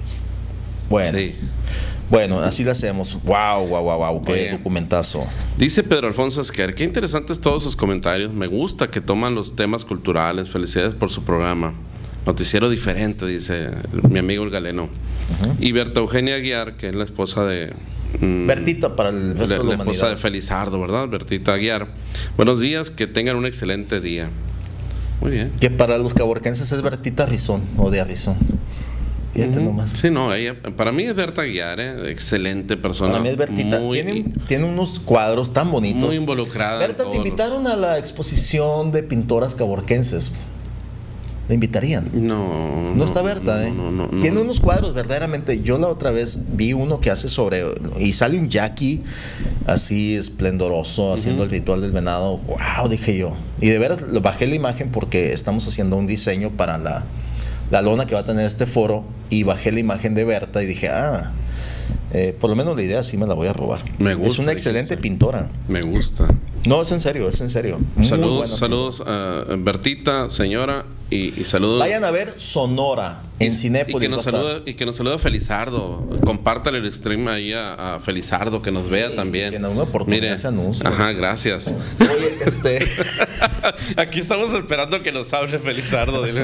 [SPEAKER 4] Bueno,
[SPEAKER 2] Sí.
[SPEAKER 4] bueno, así lo hacemos. Wow, wow, wow, wow, qué
[SPEAKER 2] Oye.
[SPEAKER 4] documentazo.
[SPEAKER 2] Dice Pedro Alfonso Esquer, qué interesantes todos sus comentarios. Me gusta que toman los temas culturales. Felicidades por su programa. Noticiero diferente, dice mi amigo el Galeno.
[SPEAKER 4] Ujú.
[SPEAKER 2] Y Berta Eugenia Aguiar, que es la esposa de... mm,
[SPEAKER 4] Bertita para el resto
[SPEAKER 2] la,
[SPEAKER 4] de la
[SPEAKER 2] la esposa de
[SPEAKER 4] humanidad.
[SPEAKER 2] Felizardo, ¿verdad? Bertita Aguiar. Buenos días, que tengan un excelente día. Muy bien.
[SPEAKER 4] Que para los caborquenses es Bertita Rizón o de Arrizón. Fíjate
[SPEAKER 2] Ujú.
[SPEAKER 4] nomás.
[SPEAKER 2] Sí, no, ella, para mí es Berta Aguiar, ¿eh? Excelente persona.
[SPEAKER 4] Para mí es Bertita.
[SPEAKER 2] Muy,
[SPEAKER 4] Tiene, tiene unos cuadros tan bonitos.
[SPEAKER 2] muy involucrada. en
[SPEAKER 4] Berta, te
[SPEAKER 2] todos los-
[SPEAKER 4] invitaron a la exposición de pintoras caborquenses. ¿La invitarían?
[SPEAKER 2] No,
[SPEAKER 4] No está Berta, ¿eh?
[SPEAKER 2] no, no, no,
[SPEAKER 4] Tiene
[SPEAKER 2] no.
[SPEAKER 4] unos cuadros, verdaderamente. Yo la otra vez vi uno que hace sobre... Y sale un yaqui así esplendoroso, haciendo el ritual del venado. ¡Wow! Dije yo. Y de veras, lo bajé la imagen porque estamos haciendo un diseño para la, la lona que va a tener este foro. Y bajé la imagen de Berta y dije, ah... eh, por lo menos la idea sí me la voy a robar.
[SPEAKER 2] Me gusta,
[SPEAKER 4] Es una excelente
[SPEAKER 2] dijiste.
[SPEAKER 4] pintora.
[SPEAKER 2] Me gusta.
[SPEAKER 4] No, es en serio, es en serio. Muy
[SPEAKER 2] Saludos,
[SPEAKER 4] buena
[SPEAKER 2] saludos a Bertita, señora, y, y saludos.
[SPEAKER 4] Vayan a ver Sonora en
[SPEAKER 2] y
[SPEAKER 4] Cinépolis.
[SPEAKER 2] que nos
[SPEAKER 4] va a estar.
[SPEAKER 2] saluda, y que nos saluda Felizardo. Compártale el stream ahí a, a Felizardo, que nos vea también.
[SPEAKER 4] Que en alguna oportunidad
[SPEAKER 2] Mire.
[SPEAKER 4] se anuncie.
[SPEAKER 2] Ajá, gracias.
[SPEAKER 4] Oye, este...
[SPEAKER 2] Aquí estamos esperando que nos hable Felizardo. Dile.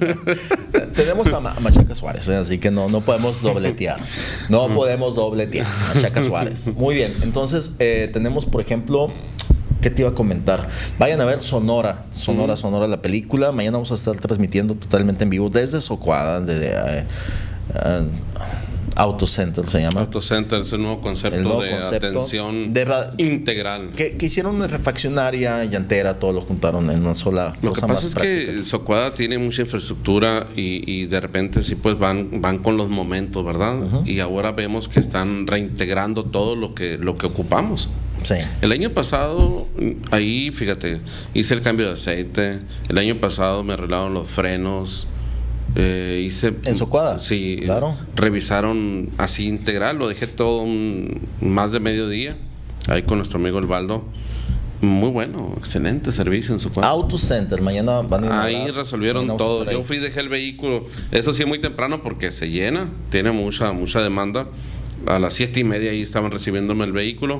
[SPEAKER 4] Tenemos a, Ma- a Machaca Suárez, ¿eh? Así que no, no podemos dobletear. No podemos dobletear. Machaca Suárez. Muy bien. Entonces, eh, tenemos, por ejemplo, ¿qué te iba a comentar? Vayan a ver Sonora. Sonora,
[SPEAKER 2] Ujú.
[SPEAKER 4] Sonora, la película. Mañana vamos a estar transmitiendo totalmente en vivo desde Socuada, desde eh, eh, Auto Center se llama.
[SPEAKER 2] Auto Center es un nuevo concepto
[SPEAKER 4] El nuevo
[SPEAKER 2] de
[SPEAKER 4] concepto
[SPEAKER 2] atención
[SPEAKER 4] de ra-
[SPEAKER 2] integral.
[SPEAKER 4] Que, que hicieron una refaccionaria, llantera, todo lo juntaron en una sola
[SPEAKER 2] Lo que
[SPEAKER 4] cosa
[SPEAKER 2] pasa
[SPEAKER 4] más
[SPEAKER 2] es
[SPEAKER 4] práctica.
[SPEAKER 2] que Socuada tiene mucha infraestructura y, y de repente sí pues van, van con los momentos, ¿verdad?
[SPEAKER 4] Ujú.
[SPEAKER 2] Y ahora vemos que están reintegrando todo lo que, lo que ocupamos.
[SPEAKER 4] Sí.
[SPEAKER 2] El año pasado, ahí, fíjate, hice el cambio de aceite. El año pasado me arreglaron los frenos. Eh, hice...
[SPEAKER 4] ¿En Socuada?
[SPEAKER 2] Sí.
[SPEAKER 4] Claro.
[SPEAKER 2] Revisaron así integral. Lo dejé todo un, más de mediodía. Ahí con nuestro amigo Osvaldo. Muy bueno, excelente servicio en Socuada.
[SPEAKER 4] Auto Center, mañana van a
[SPEAKER 2] Ahí
[SPEAKER 4] inaugurar.
[SPEAKER 2] resolvieron
[SPEAKER 4] Mañana vamos a
[SPEAKER 2] todo.
[SPEAKER 4] estar
[SPEAKER 2] Yo
[SPEAKER 4] ahí.
[SPEAKER 2] fui, dejé el vehículo. Eso sí, muy temprano porque se llena. Tiene mucha, mucha demanda. A las siete y media ahí estaban recibiéndome el vehículo.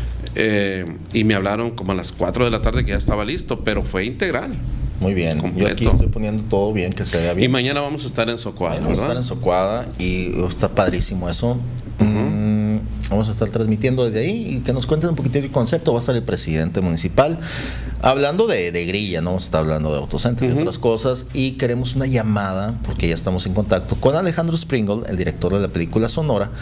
[SPEAKER 2] Eh, y me hablaron como a las cuatro de la tarde que ya estaba listo, pero fue integral.
[SPEAKER 4] Muy bien.
[SPEAKER 2] Completo.
[SPEAKER 4] Yo aquí estoy poniendo todo bien, que se vea
[SPEAKER 2] Y
[SPEAKER 4] bien.
[SPEAKER 2] mañana vamos a estar en Socuada,
[SPEAKER 4] Vamos a estar
[SPEAKER 2] ¿verdad?
[SPEAKER 4] en Socuada y está padrísimo eso. Mm, vamos a estar transmitiendo desde ahí y que nos cuenten un poquitito el concepto. Va a estar el presidente municipal hablando de, de grilla, no vamos a estar hablando de Autocenter y
[SPEAKER 2] Ujú.
[SPEAKER 4] otras cosas. Y queremos una llamada, porque ya estamos en contacto con Alejandro Springle, el director de la película Sonora,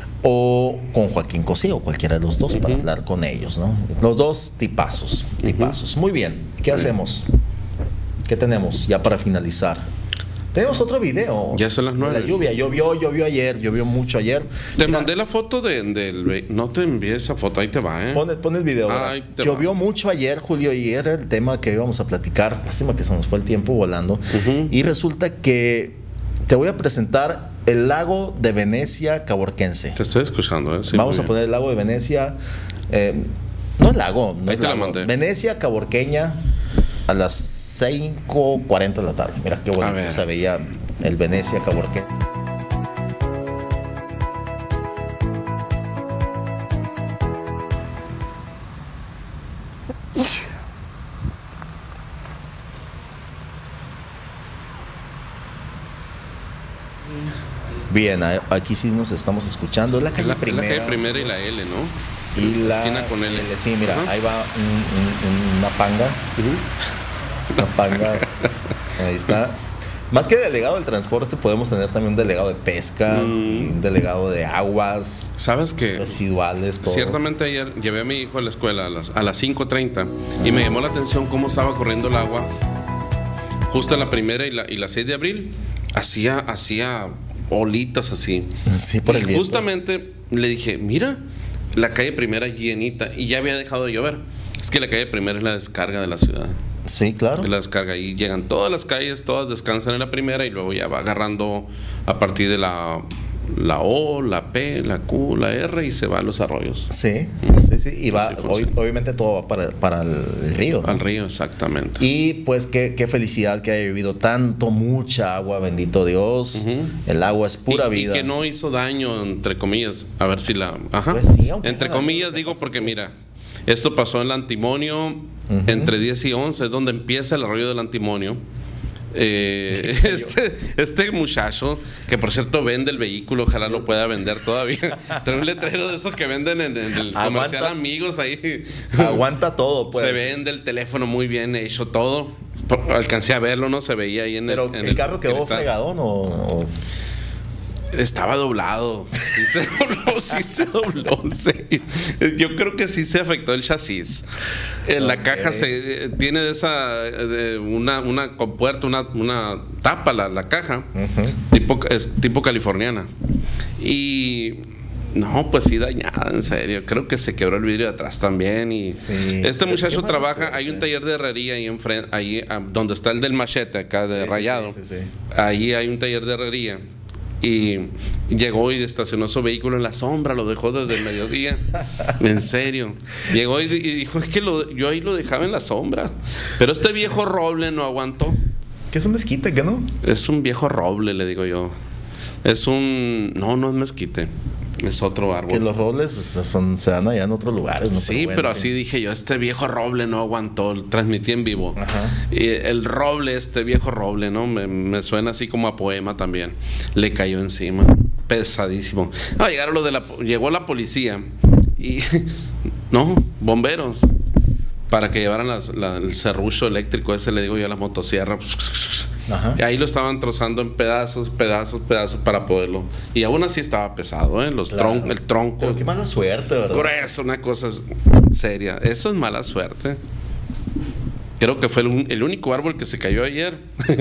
[SPEAKER 4] o con Joaquín Cosío, o cualquiera de los dos, para
[SPEAKER 2] Ujú.
[SPEAKER 4] hablar con ellos, ¿no? Los dos tipazos, tipazos. Muy bien, ¿qué hacemos? ¿Qué tenemos ya para finalizar? Tenemos otro video.
[SPEAKER 2] Ya son las
[SPEAKER 4] de
[SPEAKER 2] nueve.
[SPEAKER 4] La lluvia, llovió, llovió ayer, llovió mucho ayer.
[SPEAKER 2] Te
[SPEAKER 4] Mira,
[SPEAKER 2] mandé la foto de, del... ve- No te envié esa foto, ahí te va, ¿eh?
[SPEAKER 4] Pon, el- pon el video. verás.
[SPEAKER 2] Ahí te
[SPEAKER 4] Llovió
[SPEAKER 2] va.
[SPEAKER 4] mucho ayer, Julio, y era el tema que íbamos a platicar. Lástima que se nos fue el tiempo volando.
[SPEAKER 2] Ujú.
[SPEAKER 4] Y resulta que te voy a presentar el lago de Venecia caborquense.
[SPEAKER 2] Te estoy escuchando, ¿eh? Sí,
[SPEAKER 4] Vamos
[SPEAKER 2] muy
[SPEAKER 4] a
[SPEAKER 2] bien.
[SPEAKER 4] poner el lago de Venecia. eh, no el lago, no
[SPEAKER 2] Ahí
[SPEAKER 4] es
[SPEAKER 2] te la
[SPEAKER 4] lago.
[SPEAKER 2] mandé.
[SPEAKER 4] Venecia caborqueña a las cinco cuarenta de la tarde. Mira qué
[SPEAKER 2] A
[SPEAKER 4] bonito
[SPEAKER 2] ver.
[SPEAKER 4] se veía el Venecia caborqueño. Bien, a- aquí sí nos estamos escuchando. Es la
[SPEAKER 2] Es
[SPEAKER 4] calle
[SPEAKER 2] la, es la
[SPEAKER 4] primera.
[SPEAKER 2] calle primera y la L, ¿no?
[SPEAKER 4] Y la
[SPEAKER 2] esquina con L.
[SPEAKER 4] Sí, mira,
[SPEAKER 2] Ajá.
[SPEAKER 4] ahí va un- un- una panga.
[SPEAKER 2] Ujú.
[SPEAKER 4] Una panga. Ahí está. Más que delegado del transporte, podemos tener también un delegado de pesca,
[SPEAKER 2] Mm.
[SPEAKER 4] y un delegado de aguas
[SPEAKER 2] ¿Sabes qué?
[SPEAKER 4] residuales, todo.
[SPEAKER 2] Ciertamente ayer llevé a mi hijo a la escuela a las, a las cinco treinta y me llamó la atención cómo estaba corriendo el agua justo en la primera y la, y la seis de abril. Hacía, hacía olitas así.
[SPEAKER 4] Sí, por el
[SPEAKER 2] y
[SPEAKER 4] viento.
[SPEAKER 2] justamente le dije, mira, la calle primera llenita y ya había dejado de llover. Es que la calle primera es la descarga de la ciudad.
[SPEAKER 4] Sí, claro.
[SPEAKER 2] Es la descarga y llegan todas las calles, todas descansan en la primera y luego ya va agarrando a partir de la la O, la P, la Q, la R y se va a los arroyos.
[SPEAKER 4] Sí, sí, sí. Y va, ob- obviamente todo va para, para el río, ¿no?
[SPEAKER 2] Al río, exactamente.
[SPEAKER 4] Y pues qué, qué felicidad que haya llovido tanto, mucha agua, bendito Dios. Uh-huh. El agua es pura
[SPEAKER 2] y,
[SPEAKER 4] vida.
[SPEAKER 2] Y que no hizo daño, entre comillas. A ver si la... Ajá.
[SPEAKER 4] Pues sí,
[SPEAKER 2] entre comillas digo porque mira, esto pasó en el Antimonio, uh-huh. entre diez y once, es donde empieza el arroyo del Antimonio. Eh, este, este muchacho, que por cierto vende el vehículo, ojalá lo pueda vender todavía. Trae un letrero de esos que venden en, en el
[SPEAKER 4] Aguanta,
[SPEAKER 2] comercial Amigos ahí.
[SPEAKER 4] Aguanta todo, pues.
[SPEAKER 2] Se vende el teléfono muy bien hecho, todo. Alcancé a verlo, ¿no? Se veía ahí en
[SPEAKER 4] Pero
[SPEAKER 2] el. Pero
[SPEAKER 4] el, el carro quedó cristal. Fregadón o. o...
[SPEAKER 2] Estaba doblado. Sí se dobló, sí se dobló. Sí. Yo creo que sí se afectó el chasis. Eh, la okay. caja se eh, tiene de esa eh, una, una compuerta, una, una tapa la, la caja, uh-huh. tipo, es tipo californiana. Y no, pues sí dañada, en serio. Creo que se quebró el vidrio de atrás también. Y sí. Este muchacho trabaja, hay un taller de herrería ahí enfrente, ahí donde está el del machete acá de sí, Rayado. Sí, sí, sí, sí. Ahí hay un taller de herrería. Y llegó y estacionó su vehículo en la sombra, lo dejó desde el mediodía. En serio. Llegó y, y dijo, es que lo, yo ahí lo dejaba en la sombra. Pero este viejo roble no aguantó.
[SPEAKER 4] ¿Qué es un mezquite, qué no?
[SPEAKER 2] Es un viejo roble, le digo yo. Es un... No, no es mezquite. Es otro árbol.
[SPEAKER 4] Que los robles son, se dan allá en otros lugares, ¿no?
[SPEAKER 2] Sí, pero, bueno, pero así que... dije yo, este viejo roble no aguantó, transmití en vivo. Ajá. Y el roble, este viejo roble, ¿no? Me, me suena así como a poema también. Le cayó encima, pesadísimo. No, llegaron los de la, llegó la policía y no, bomberos, para que llevaran las, la, el serrucho eléctrico ese, le digo yo, a la motosierra. Ajá. Y ahí lo estaban trozando en pedazos, pedazos, pedazos para poderlo. Y aún así estaba pesado, ¿eh? Los
[SPEAKER 4] claro.
[SPEAKER 2] tron, el tronco.
[SPEAKER 4] Pero qué mala suerte, ¿verdad?
[SPEAKER 2] Grueso, una cosa seria. Eso es mala suerte. Creo que fue el, el único árbol que se cayó ayer.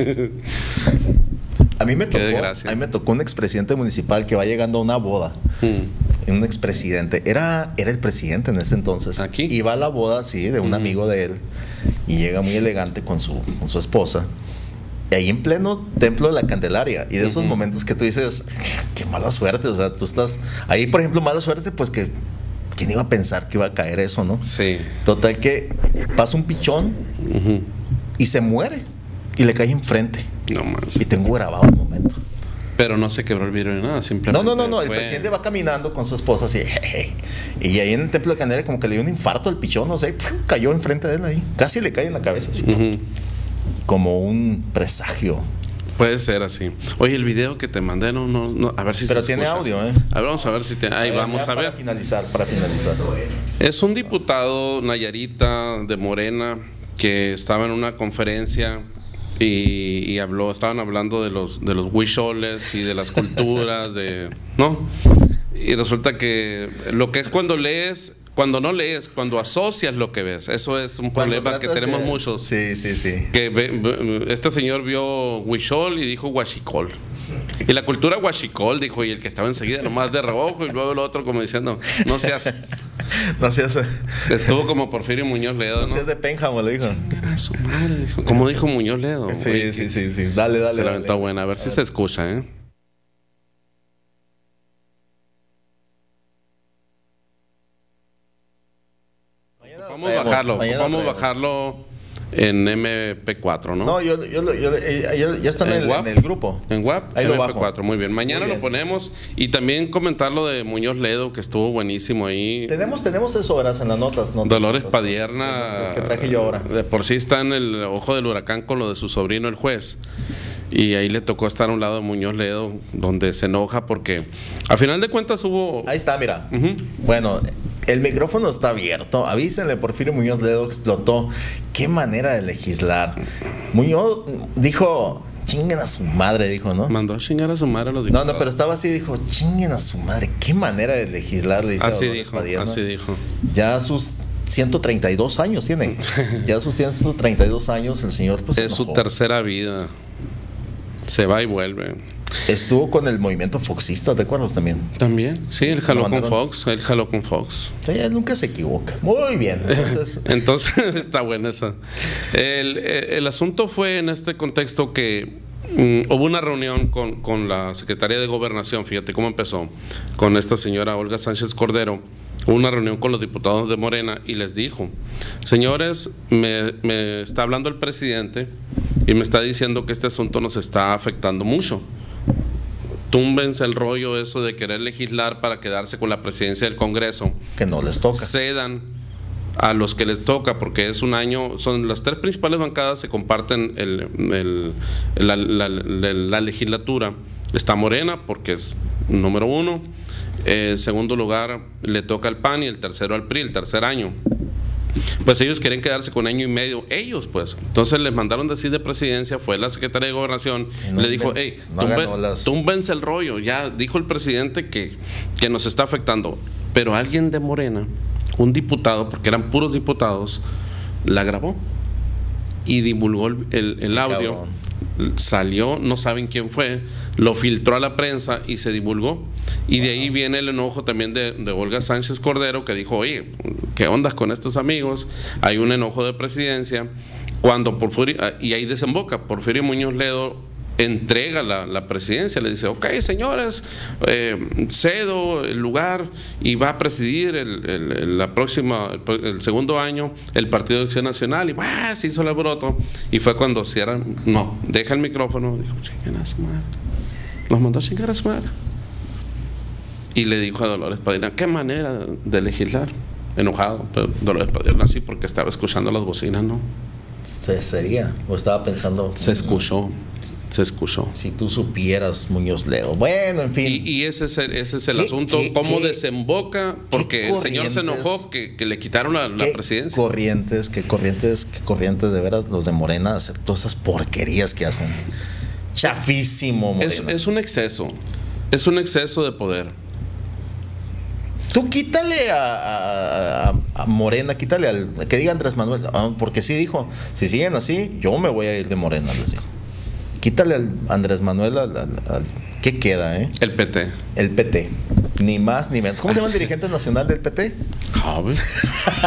[SPEAKER 4] A mí me tocó, a mí me tocó un expresidente municipal que va llegando a una boda. Hmm. Un expresidente. Era, era el presidente en ese entonces.
[SPEAKER 2] ¿Aquí?
[SPEAKER 4] Iba a la boda, sí, de un hmm. amigo de él. Y llega muy elegante con su, con su esposa. Y ahí en pleno templo de la Candelaria. Y de esos uh-huh. momentos que tú dices, qué mala suerte. O sea, tú estás ahí, por ejemplo, mala suerte, pues que ¿quién iba a pensar que iba a caer eso, no?
[SPEAKER 2] Sí.
[SPEAKER 4] Total que pasa un pichón uh-huh. y se muere. Y le cae enfrente.
[SPEAKER 2] No más.
[SPEAKER 4] Y tengo grabado el momento.
[SPEAKER 2] Pero no se quebró el vidrio ni nada, simplemente.
[SPEAKER 4] No, no, no, no.
[SPEAKER 2] Fue...
[SPEAKER 4] El presidente va caminando con su esposa así. Jeje. Y ahí en el templo de Candelaria, como que le dio un infarto al pichón, no sé, pf, cayó enfrente de él ahí. Casi le cae en la cabeza así. Uh-huh. Como un presagio.
[SPEAKER 2] Puede ser así. Oye, el video que te mandé, no, no, no a ver si
[SPEAKER 4] Pero
[SPEAKER 2] se
[SPEAKER 4] tiene
[SPEAKER 2] escucha.
[SPEAKER 4] audio, ¿eh?
[SPEAKER 2] A ver, vamos a ver si te... Ahí eh, vamos a ver.
[SPEAKER 4] Para finalizar, para finalizar.
[SPEAKER 2] Es un diputado Nayarita de Morena que estaba en una conferencia y, y habló, estaban hablando de los de los huicholes y de las culturas, de, ¿no? Y resulta que lo que es cuando lees... Cuando no lees, cuando asocias lo que ves, eso es un problema que tenemos de... muchos.
[SPEAKER 4] Sí, sí, sí.
[SPEAKER 2] Que ve, ve, este señor vio huichol y dijo huachicol. Y la cultura huachicol, dijo, y el que estaba enseguida nomás de reojo, y luego el otro como diciendo, no seas...
[SPEAKER 4] no seas...
[SPEAKER 2] Estuvo como Porfirio Muñoz Ledo, ¿no?
[SPEAKER 4] No seas de Pénjamo, le dijo.
[SPEAKER 2] Su madre, dijo. Como dijo Muñoz Ledo.
[SPEAKER 4] Sí, Oye, sí, sí, sí. Dale, dale,
[SPEAKER 2] se
[SPEAKER 4] dale.
[SPEAKER 2] Levantó buena, a ver a si ver. Se escucha, ¿eh? Vamos a bajarlo, vamos a bajarlo en eme pe cuatro, ¿no?
[SPEAKER 4] No, yo, yo, yo, yo ya está en, en, el, en el grupo.
[SPEAKER 2] En W A P,
[SPEAKER 4] ahí
[SPEAKER 2] eme pe
[SPEAKER 4] lo bajo.
[SPEAKER 2] cuatro, muy bien. Mañana muy bien. Lo ponemos y también comentar lo de Muñoz Ledo, que estuvo buenísimo ahí.
[SPEAKER 4] Tenemos, tenemos eso, verás, en las notas. notas
[SPEAKER 2] Dolores
[SPEAKER 4] notas,
[SPEAKER 2] Padierna.
[SPEAKER 4] Las que traje yo ahora.
[SPEAKER 2] De por sí está en el ojo del huracán con lo de su sobrino, el juez. Y ahí le tocó estar a un lado de Muñoz Ledo, donde se enoja porque a final de cuentas hubo...
[SPEAKER 4] Ahí está, mira. Uh-huh. Bueno, el micrófono está abierto. Avísenle, Porfirio Muñoz Ledo explotó. Qué manera de legislar. Muñoz dijo... Chinguen a su madre, dijo, ¿no?
[SPEAKER 2] Mandó a chingar a su madre a los diputados.
[SPEAKER 4] No, no, pero estaba así, dijo, chinguen a su madre. Qué manera de legislar, le dice
[SPEAKER 2] así
[SPEAKER 4] a
[SPEAKER 2] dijo,
[SPEAKER 4] Padierna.
[SPEAKER 2] así dijo.
[SPEAKER 4] Ya sus... ciento treinta y dos años tiene. Ya sus ciento treinta y dos años el señor pues,
[SPEAKER 2] es su tercera vida. Se va y vuelve.
[SPEAKER 4] Estuvo con el movimiento foxista, ¿te acuerdas también?
[SPEAKER 2] También, sí, él jaló con Fox, él jaló con Fox.
[SPEAKER 4] Sí, él nunca se equivoca. Muy bien. Entonces,
[SPEAKER 2] entonces está buena esa. El, el asunto fue en este contexto que Mm, hubo una reunión con, con la Secretaría de Gobernación, fíjate cómo empezó, con esta señora Olga Sánchez Cordero. Hubo una reunión con los diputados de Morena y les dijo: señores, me, me está hablando el presidente y me está diciendo que este asunto nos está afectando mucho. Túmbense el rollo eso de querer legislar para quedarse con la presidencia del Congreso.
[SPEAKER 4] Que no les toca.
[SPEAKER 2] Cedan a los que les toca, porque es un año, son las tres principales bancadas, se comparten el, el, la, la, la, la legislatura. Está Morena, porque es número uno. En eh, segundo lugar le toca al P A N y el tercero al P R I, el tercer año. Pues ellos quieren quedarse con año y medio, ellos pues. Entonces les mandaron decir de presidencia, fue la Secretaría de Gobernación, no, le dijo: hey, no tumben, las... túmbense el rollo, ya dijo el presidente que, que nos está afectando. Pero alguien de Morena, un diputado, porque eran puros diputados, la grabó y divulgó el, el, el audio. Cabrón. Salió, no saben quién fue, lo filtró a la prensa y se divulgó. Y de ahí viene el enojo también de, de Olga Sánchez Cordero, que dijo: oye, ¿qué ondas con estos amigos? Hay un enojo de presidencia. Cuando Porfirio, y ahí desemboca, Porfirio Muñoz Ledo entrega la, la presidencia, le dice: ok, señores, eh, cedo el lugar y va a presidir el, el, la próxima, el, el segundo año el Partido de Acción Nacional. Y bah, se hizo el alboroto. Y fue cuando cierran, no, deja el micrófono, dijo: chinguen a su madre. Los mandó a chingar a su madre. Y le dijo a Dolores Padierna: qué manera de legislar. Enojado, pero Dolores Padierna sí, porque estaba escuchando las bocinas, ¿no?
[SPEAKER 4] Se sería, o estaba pensando.
[SPEAKER 2] Se escuchó. Se escuchó.
[SPEAKER 4] Si tú supieras, Muñoz Ledo. Bueno, en fin.
[SPEAKER 2] Y, y ese es el, ese es el asunto. ¿Qué, ¿Cómo qué, desemboca? Porque el señor se enojó que, que le quitaron la, la presidencia.
[SPEAKER 4] Corrientes, qué corrientes, qué corrientes de veras los de Morena hacer todas esas porquerías que hacen. Chafísimo, Morena.
[SPEAKER 2] Es, es un exceso. Es un exceso de poder.
[SPEAKER 4] Tú quítale a, a, a Morena, quítale al que diga Andrés Manuel, porque sí dijo: si siguen así, yo me voy a ir de Morena, les dijo. Quítale al Andrés Manuel, al, al, al, ¿qué queda, eh?
[SPEAKER 2] El P T.
[SPEAKER 4] El P T. Ni más ni menos. ¿Cómo se llama el dirigente nacional del P T?
[SPEAKER 2] ¿Sabes?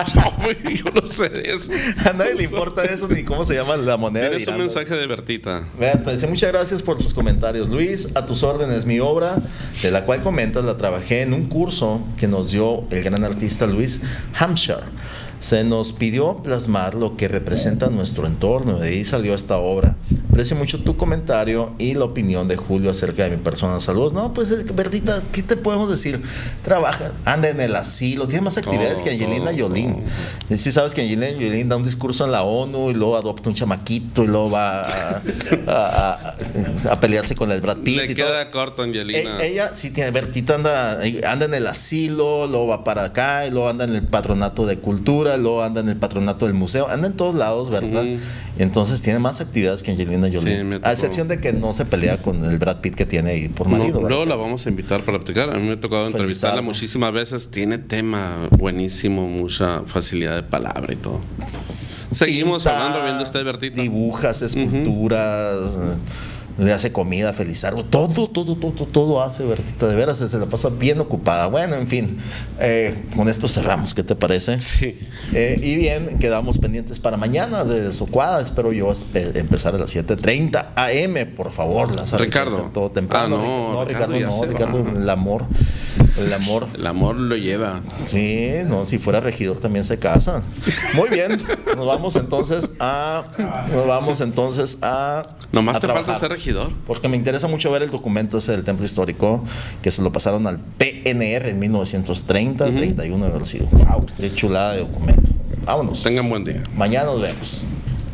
[SPEAKER 2] Yo no sé de eso.
[SPEAKER 4] A nadie le importa eso, ni cómo se llama la moneda.
[SPEAKER 2] Tienes un mensaje de Bertita.
[SPEAKER 4] Vean, pues, muchas gracias por sus comentarios. Luis, a tus órdenes. Mi obra, de la cual comentas, la trabajé en un curso que nos dio el gran artista Luis Hampshire. Se nos pidió plasmar lo que representa nuestro entorno, de ahí salió esta obra. Aprecio mucho tu comentario y la opinión de Julio acerca de mi persona. Saludos. No, pues, Bertita, ¿qué te podemos decir? Trabaja, anda en el asilo, tiene más actividades oh, que Angelina oh, Jolie. Oh. Sí sabes que Angelina Jolie da un discurso en la ONU y luego adopta un chamaquito y luego va a, a, a, a pelearse con el Brad Pitt.
[SPEAKER 2] Le
[SPEAKER 4] y
[SPEAKER 2] queda
[SPEAKER 4] todo.
[SPEAKER 2] corto Angelina.
[SPEAKER 4] E, ella sí tiene, Bertita anda, anda en el asilo, luego va para acá y luego anda en el patronato de cultura, luego anda en el patronato del museo, anda en todos lados, ¿verdad? Uh-huh. Y entonces tiene más actividades que Angelina Jolie, sí, a excepción de que no se pelea con el Brad Pitt que tiene ahí por marido.
[SPEAKER 2] No, luego la vamos a invitar para platicar. A mí me ha tocado Felizarla. entrevistarla muchísimas veces. Tiene tema buenísimo, mucha facilidad de palabra y todo. Seguimos Pinta, hablando, viendo usted, Bertita.
[SPEAKER 4] Dibujas, esculturas, uh-huh. le hace comida, Felizardo, todo, todo, todo, todo hace, Bertita, de veras se la pasa bien ocupada. Bueno, en fin, eh, con esto cerramos, ¿qué te parece?
[SPEAKER 2] Sí.
[SPEAKER 4] Eh, y bien, quedamos pendientes para mañana de Desocuada, espero yo empezar a las siete treinta a eme, por favor. Las
[SPEAKER 2] Ricardo.
[SPEAKER 4] Todo temprano.
[SPEAKER 2] Ah, no,
[SPEAKER 4] no, Ricardo,
[SPEAKER 2] Ricardo,
[SPEAKER 4] no, Ricardo, el amor, el amor.
[SPEAKER 2] El amor lo lleva.
[SPEAKER 4] Sí, no, si fuera regidor también se casa. Muy bien, nos vamos entonces a, nos vamos entonces a
[SPEAKER 2] Nomás
[SPEAKER 4] a
[SPEAKER 2] te
[SPEAKER 4] trabajar.
[SPEAKER 2] falta ser regidor.
[SPEAKER 4] Porque me interesa mucho ver el documento ese del templo histórico, que se lo pasaron al P N R en mil novecientos treinta, uh-huh. treinta y uno de haber sido. ¡Wow! ¡Qué chulada de documento! Vámonos.
[SPEAKER 2] Tengan buen día.
[SPEAKER 4] Mañana nos vemos.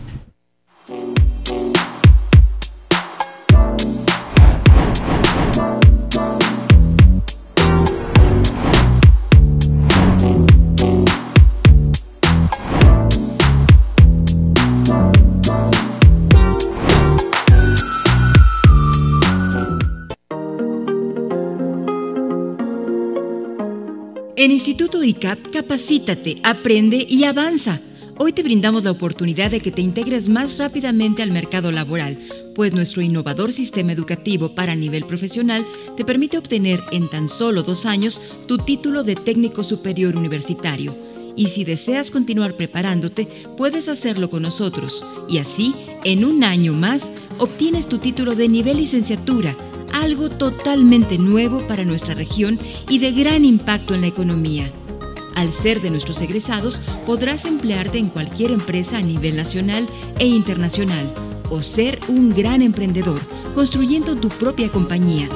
[SPEAKER 8] En Instituto I C A P, capacítate, aprende y avanza. Hoy te brindamos la oportunidad de que te integres más rápidamente al mercado laboral, pues nuestro innovador sistema educativo para nivel profesional te permite obtener en tan solo dos años tu título de técnico superior universitario. Y si deseas continuar preparándote, puedes hacerlo con nosotros. Y así, en un año más, obtienes tu título de nivel licenciatura, algo totalmente nuevo para nuestra región y de gran impacto en la economía. Al ser de nuestros egresados, podrás emplearte en cualquier empresa a nivel nacional e internacional o ser un gran emprendedor, construyendo tu propia compañía.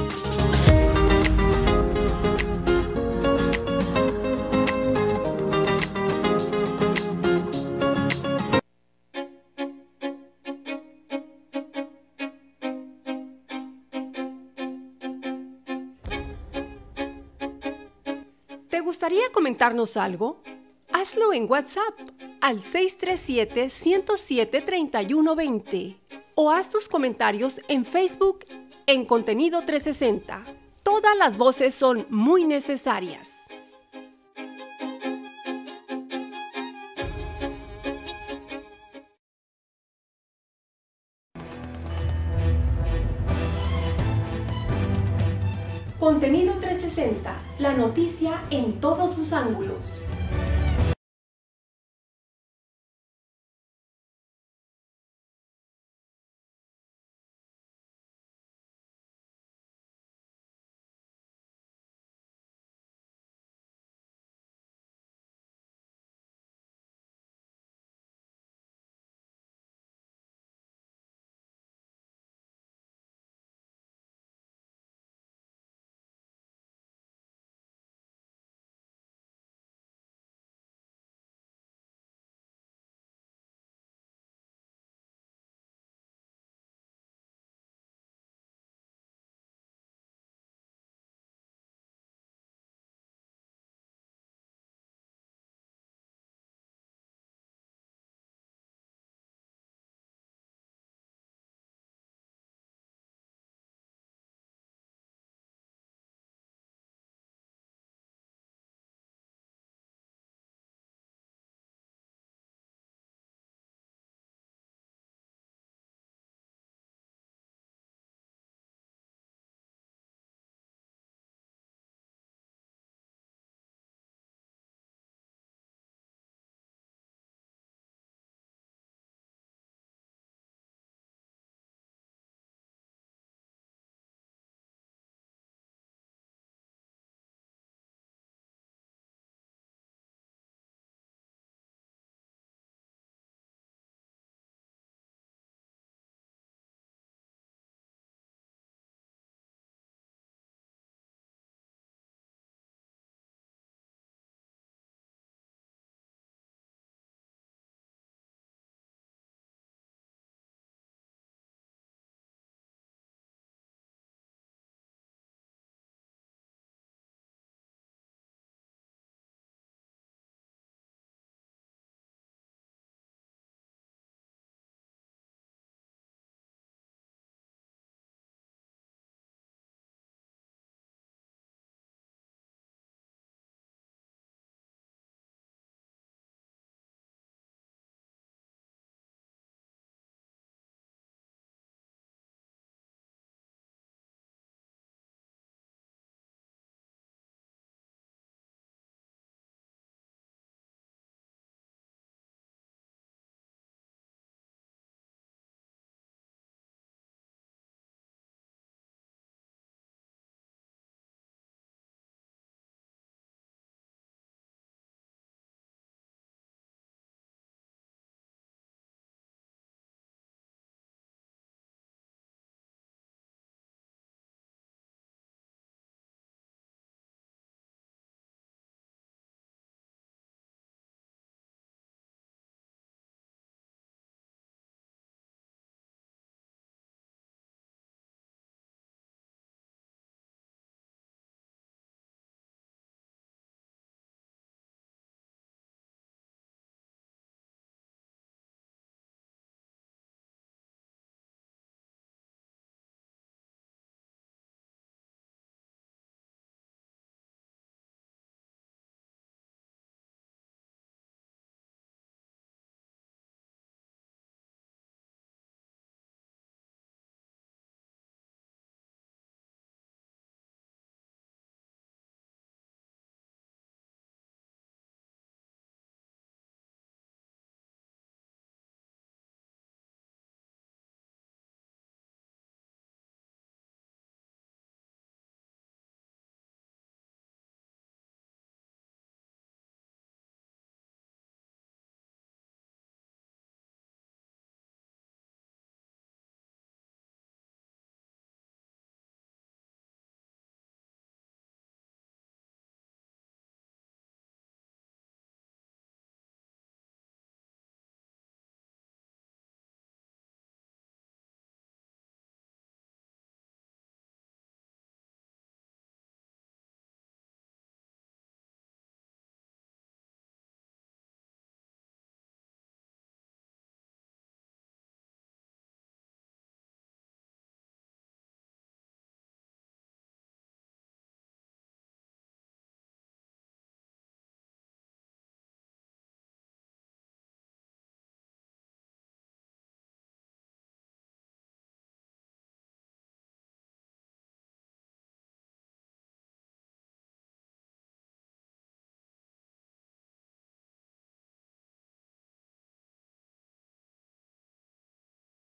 [SPEAKER 3] ¿Te gustaría comentarnos algo? Hazlo en WhatsApp al seis tres siete, uno cero siete, tres uno dos cero o haz tus comentarios en Facebook en Contenido trescientos sesenta. Todas las voces son muy necesarias. Contenido trescientos sesenta, la noticia en todos sus ángulos.